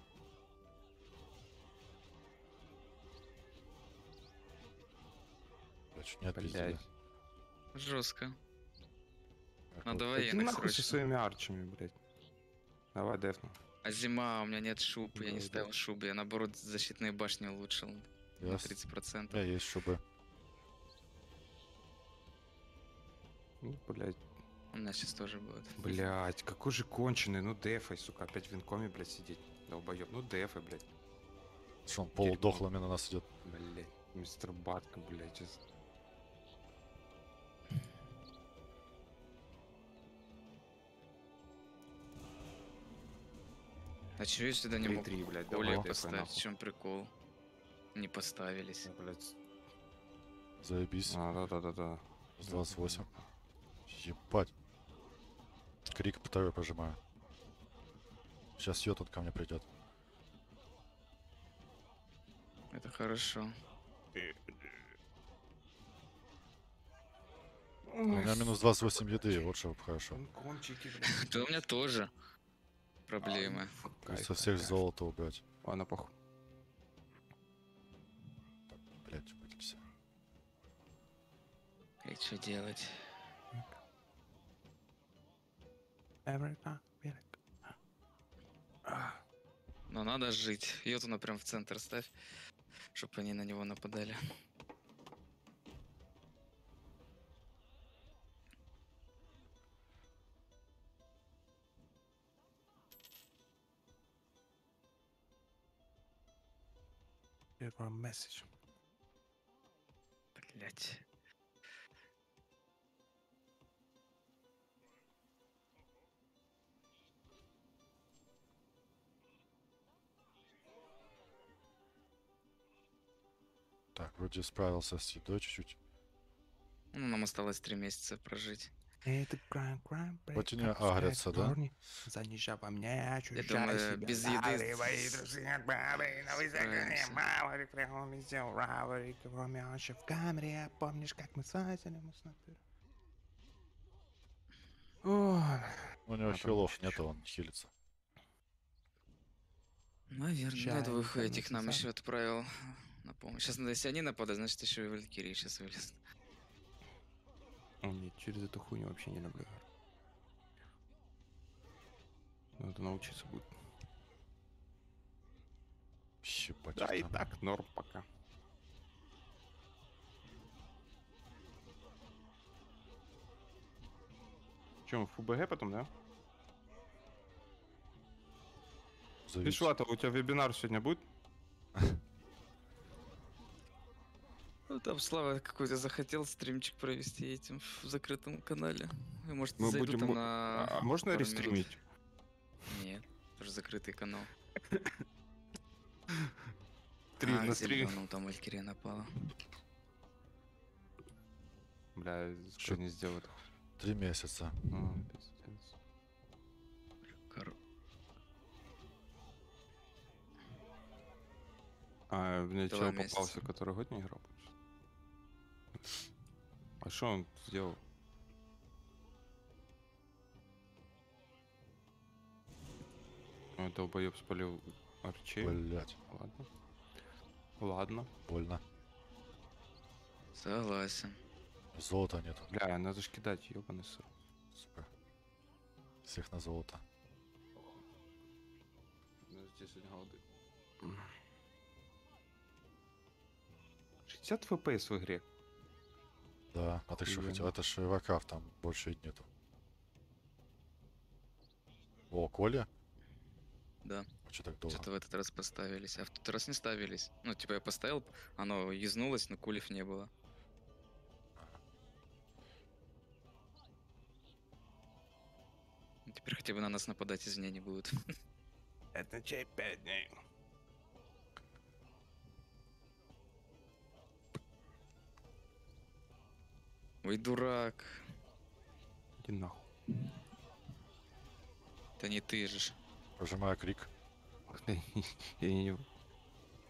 Я чуть не отпиздили. Блядь. Жестко. Так, Надо вот. Да ты военных нахуй со срочно. своими арчами, блядь. Давай дефну. А зима, у меня нет шуб, я не Да, ставил да. шубы, я наоборот защитные башни улучшил на Яс. 30%. У меня есть шубы. Ну, блядь. У меня сейчас тоже будет. Блядь, какой же конченый. Ну, дефай, сука. Опять в винкоме, блядь, сидеть. Долбоёб. Ну, дефай, блядь. Что он полудохлыми на нас идет. Блядь. Мистер Батка, блядь. Сейчас... А чё я сюда не мог 3-3, блядь. Коля Давай, дефай, поставить? В нахуй. чем прикол? Не поставились. Да, блядь. Заебись. Да-да-да-да. С 28. Ебать. Крик второй прожимаю. Сейчас Йотун ко мне придет. Это хорошо. У меня минус 28 еды, вот что хорошо. Кончики, блядь. Да у меня тоже проблемы. Кайф, Со всех кайф. золото убрать. Ладно, похуй. Блять, выкелься. И что делать? Но надо жить. Йотуна прям в центр ставь, чтобы они на него нападали. Message. Блять. Так, вроде справился с едой чуть-чуть. Ну, нам осталось 3 месяца прожить. Вот они агрятся, да? Занижа во мне, Я ощущай думаю, себя. без еды Давай, друзья, бабы, на высоконе, справимся. мало ли прям везде, равы, кроме аж в камере. Помнишь, как мы связали, мы с натурой? Ой. У него Надо хилов учить. нету, он хилится. Наверное, Чай, я двух там этих нам написали. еще отправил на помощь. Сейчас, если они нападают, значит еще и Валькирии сейчас вылез. О, нет, через эту хуйню вообще не люблю. Надо научиться будет. Щипать. Да, и там. так норм пока. Чем, в ФБГ потом, да? Зовите. Пишлата, у тебя вебинар сегодня будет? Ну, там Слава какой-то захотел стримчик провести этим в закрытом канале. И, может, Мы зайду будем... там на... А можно пару рестримить? минут. Нет, тоже закрытый канал. Стрим на стрим. Ну, там Валькирия напала. Бля, Чё? что не сделают? 3 месяца. Пиздец. А, мне 2 чел месяца. попался, который год не играл. А что он сделал? Долбоеб спалил арчей. Блять, Ладно. Ладно. больно. Согласен. Золота нету. Бля, надо ж кидать, ёбаный сыр. Сука. Всех на золото. Здесь голды. 60 FPS в игре. Да, а ты что Охуенно. хотел? Это же Warcraft, там больше и нету. О, Коля? Да. А что так долго? Что-то в этот раз поставились. А в тот раз не ставились. Ну, типа я поставил, оно язнулось, но кулев не было. Теперь хотя бы на нас нападать извне не будут. Это чай 5 дней. Ой, дурак. Иди нахуй. Это не ты же. Прожимаю крик. Я не...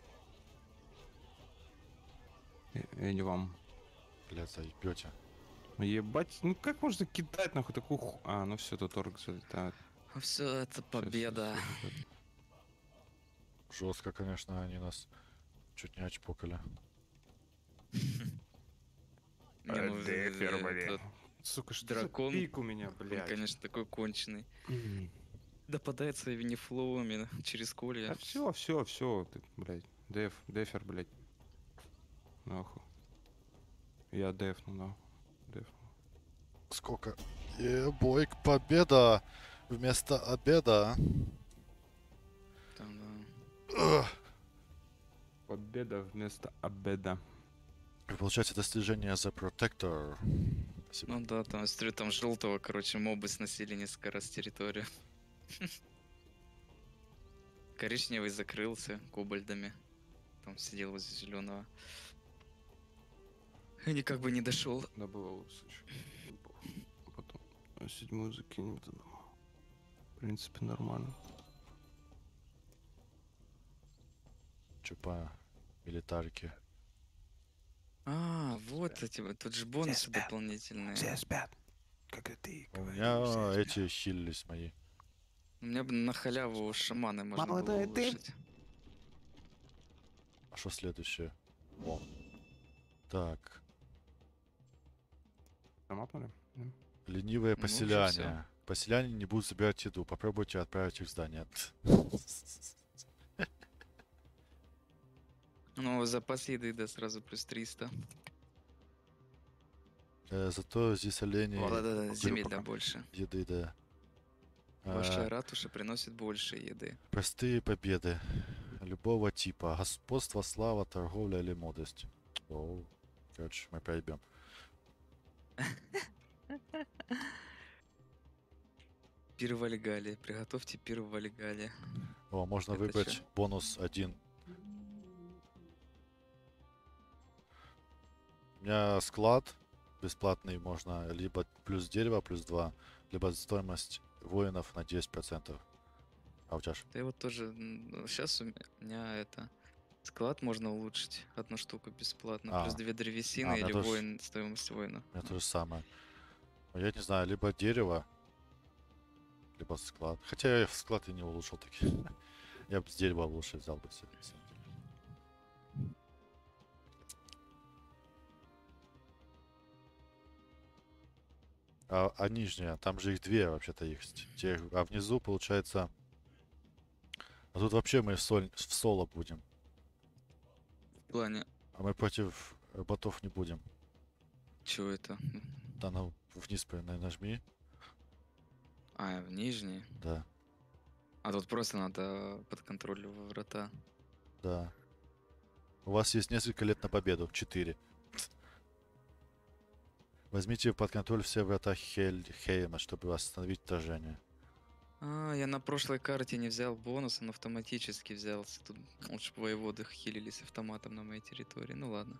Я не вам. Блять, заебете. Ебать, ну как можно кидать нахуй такую А, ну все, тут орг залетает. Все, это победа. Жестко, конечно, они нас чуть не очпокали. Не, ну, этот Сука, что дракон, за пик у меня, он, блядь. конечно, такой конченый. Допадает своими флоуами через колья. Да все, ты, блядь. Дефер, блядь. Нахуй. Я дефну, нахуй. Дефну. Сколько? Бойк, победа! Вместо обеда. Там, да. Ugh. Победа вместо обеда. И получается достижение The Protector. Спасибо. Ну да, там, я смотрю, там желтого, короче, мобы сносили несколько раз территорию. Коричневый закрылся кобальдами. Там сидел возле зеленого. И никак бы не дошел. Да было лучше. Потом 7 закинем туда. В принципе, нормально. Чупа милитарики. А, вот эти, тут же бонусы дополнительные. спят. Как и ты. У меня эти хилились мои. У меня бы на халяву шаманы можно Мама, было это ты? улучшить. А что следующее? О. Так. Намапнули? Ленивые Ну, уже поселяне. всё. Поселяне не будут забирать еду. Попробуйте отправить их в здание. Ну, запас еды, да, сразу плюс 300. Зато здесь олени О, да-да-да, земель, да, пока. больше. еды, да. Ваша ратуша приносит больше еды. Простые победы. Любого типа. Господство, слава, торговля или мудрость. Оу. Короче, мы проебем. Пир в Вальгале. Приготовьте пир в Вальгале. О, можно Это выбрать чё? бонус 1. У меня склад бесплатный, можно либо плюс дерево, плюс 2, либо стоимость воинов на 10%. А у тебя ж? Да и вот тоже, сейчас у меня это... Склад можно улучшить. Одну штуку бесплатно. А. Плюс 2 А, древесины у меня или тоже- воин, стоимость воина. У меня то же самое. Ну, я не знаю, либо дерево, либо склад. Хотя я в склад и не улучшил таки. Я бы с дерева лучше взял бы себе, на самом деле. А нижняя, там же их две вообще-то есть. А внизу получается... А тут вообще мы в соло будем. В плане, А мы против ботов не будем. чего это? Да, ну, вниз нажми. А, в нижний. Да, А тут просто надо под контроль врата. да. У вас есть несколько лет на победу. 4. Возьмите под контроль все врата Хельхейма, чтобы остановить вторжение. А, я на прошлой карте не взял бонус, он автоматически взялся. Тут лучше бы воеводы хилились автоматом на моей территории. Ну ладно.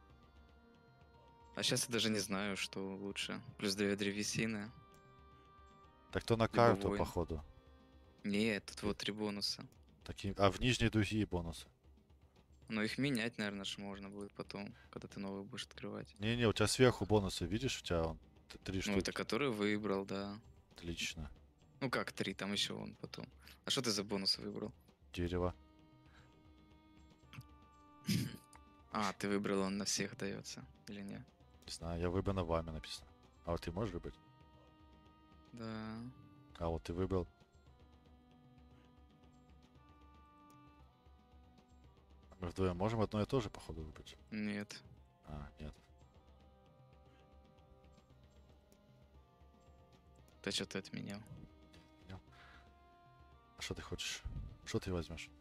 А сейчас я даже не знаю, что лучше. Плюс 2 древесины. Так то на Либо карту, воин. походу. Нет, тут вот 3 бонуса. Такие... А в нижней другие бонусы. Но их менять, наверное, же можно будет потом, когда ты новый будешь открывать. Не-не, у тебя сверху бонусы, видишь? У тебя он 3 Ну, штуки. это который выбрал, да. Отлично. Ну как 3, там еще он потом. А что ты за бонусы выбрал? Дерево. А, ты выбрал, он на всех дается. Или нет? Не знаю, я выбрано вами написано. А вот ты можешь выбрать? Да. А вот ты выбрал. Мы вдвоем можем одно и то же, походу, выбрать? Нет. А, нет. То что ты отменял? А что ты хочешь? Что ты возьмешь?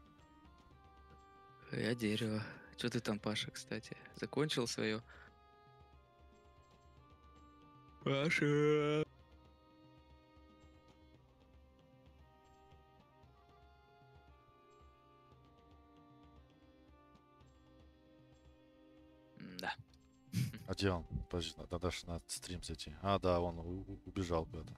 Я дерево. Что ты там, Паша, кстати? Закончил свое? Паша! Да. А где он? Подожди, надо же на стрим зайти. А, да, он убежал куда-то.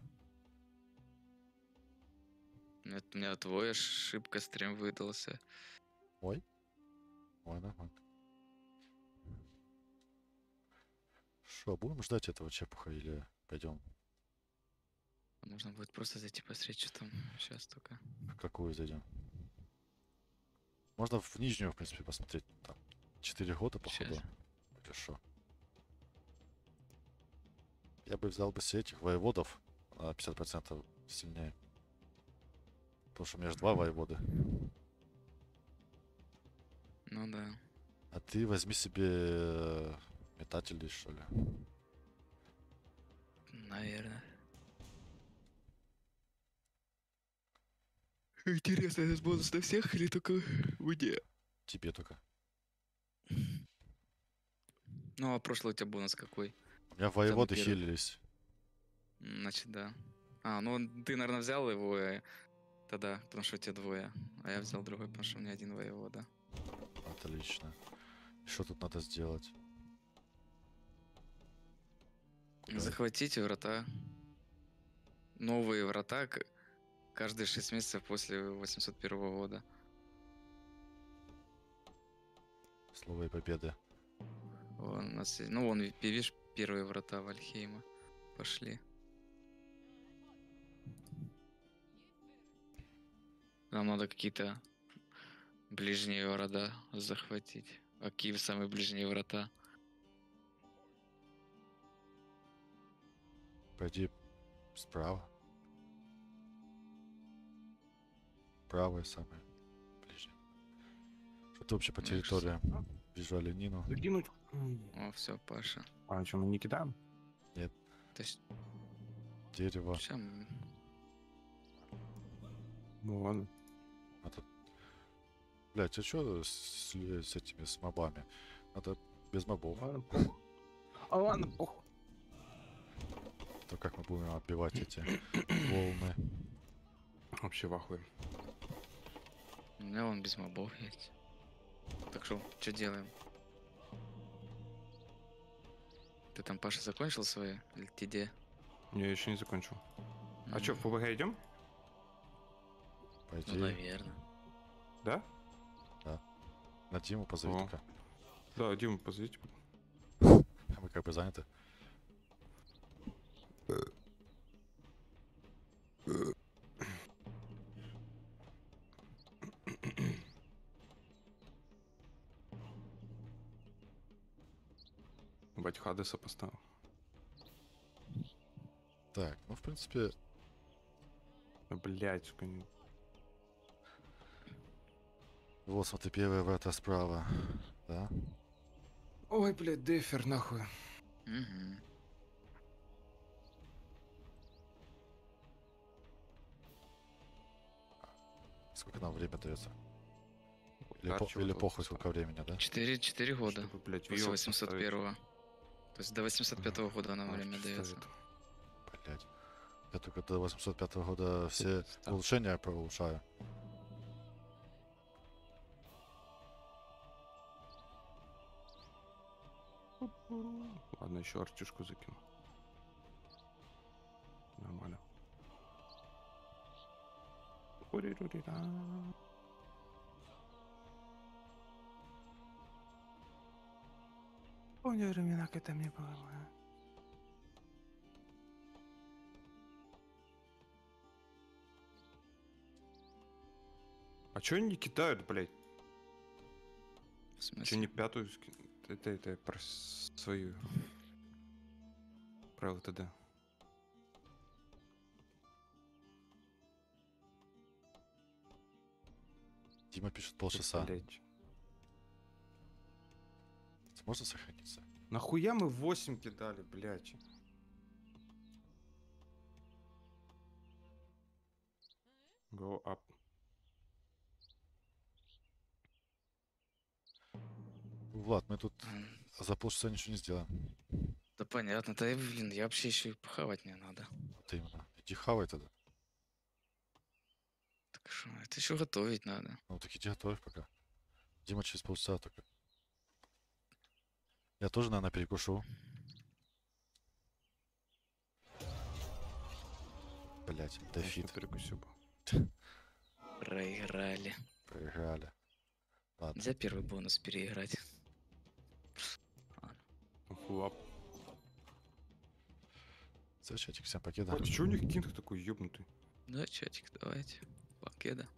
У меня твой ошибка стрим выдался. Ой, нормально. Что, будем ждать этого чепуха или пойдем? Можно будет просто зайти посмотреть, что там сейчас только. В какую зайдем? Можно в нижнюю, в принципе, посмотреть. Там 4 года, походу. Щас. Или что? Я бы взял бы себе этих воеводов на 50% сильнее. Потому что у меня же 2 воеводы. Ну да. А ты возьми себе метателей, что ли. Наверное. Интересно, этот бонус на всех или только мне? Тебе только. Ну, а прошлый у тебя бонус какой? У меня воеводы первый. хилились. Значит, да. А, ну ты, наверное, взял его тогда, потому что у тебя двое. А я взял другой, потому что у меня один воевода. Отлично. И что тут надо сделать? Куда? Захватите врата. Новые врата каждые 6 месяцев после 801 года. Слово и победы. Вон, у нас, ну, вон, видишь, первые врата Вальхейма пошли. Нам надо какие-то ближние врата захватить. А какие самые ближние врата? Пойди справа. Правая самая ближняя. Что ты вообще по Ну, территориям? Вижу оленину. Закинуть. О, все, Паша. А что, мы не кидаем? То есть, Дерево. сейчас Ну ладно. А тут... Блять, а что с этими с мобами? Надо без мобов. Ладно, похуй. А ладно, похуй. То как мы будем отбивать эти волны? Вообще в ахуе. у меня вон без мобов есть. Так что делаем? Ты там, Паша, закончил свои LTD? Я еще не закончил. А что, в ПВГ идем? По Ну, идее, наверное. Да? на Диму позови О. только. Да, Диму позовите. Мы как бы заняты. Бать Хадеса поставил. Так, ну в принципе, Да, блядь, сука, не... вот смотри, первая врата справа. Да? Ой, блядь, дефер, нахуй. Мгм. Сколько нам время дается? Или, Арчи или вот похуй, вот сколько времени, да? 4 года. Чтобы, блядь, После вио 801. То есть до 805 года нам поставить. время Арчи дается. ставит. Блять. Я только до 805 года все Да. улучшения проулучшаю. Ладно, еще артюшку закину. Нормально. Ури-рури-ра. Помню времена, когда мне было. А чё они не кидают, блядь? В Чё смысле? не пятую? Это про свою. Про ЛТД. Дима пишет полчаса. Блядь. Можно сохраниться? Нахуя мы 8 кидали, блядь? Go up. Влад, мы тут М, за полчаса ничего не сделаем. Да понятно. Да, блин, я вообще еще и похавать мне надо. Вот именно. Иди хавай тогда. Так что, это еще готовить надо. Ну так иди готовь пока. Дима через полчаса только. Я тоже, наверное, перекушу. Блять, дефит. Перекусил бы. Проиграли. Проиграли. Ладно. Нельзя первый бонус переиграть. Фулап. Все, чатик, всем покеда. А чё у них кинг такой ёбнутый? Да, чатик, давайте. Покеда.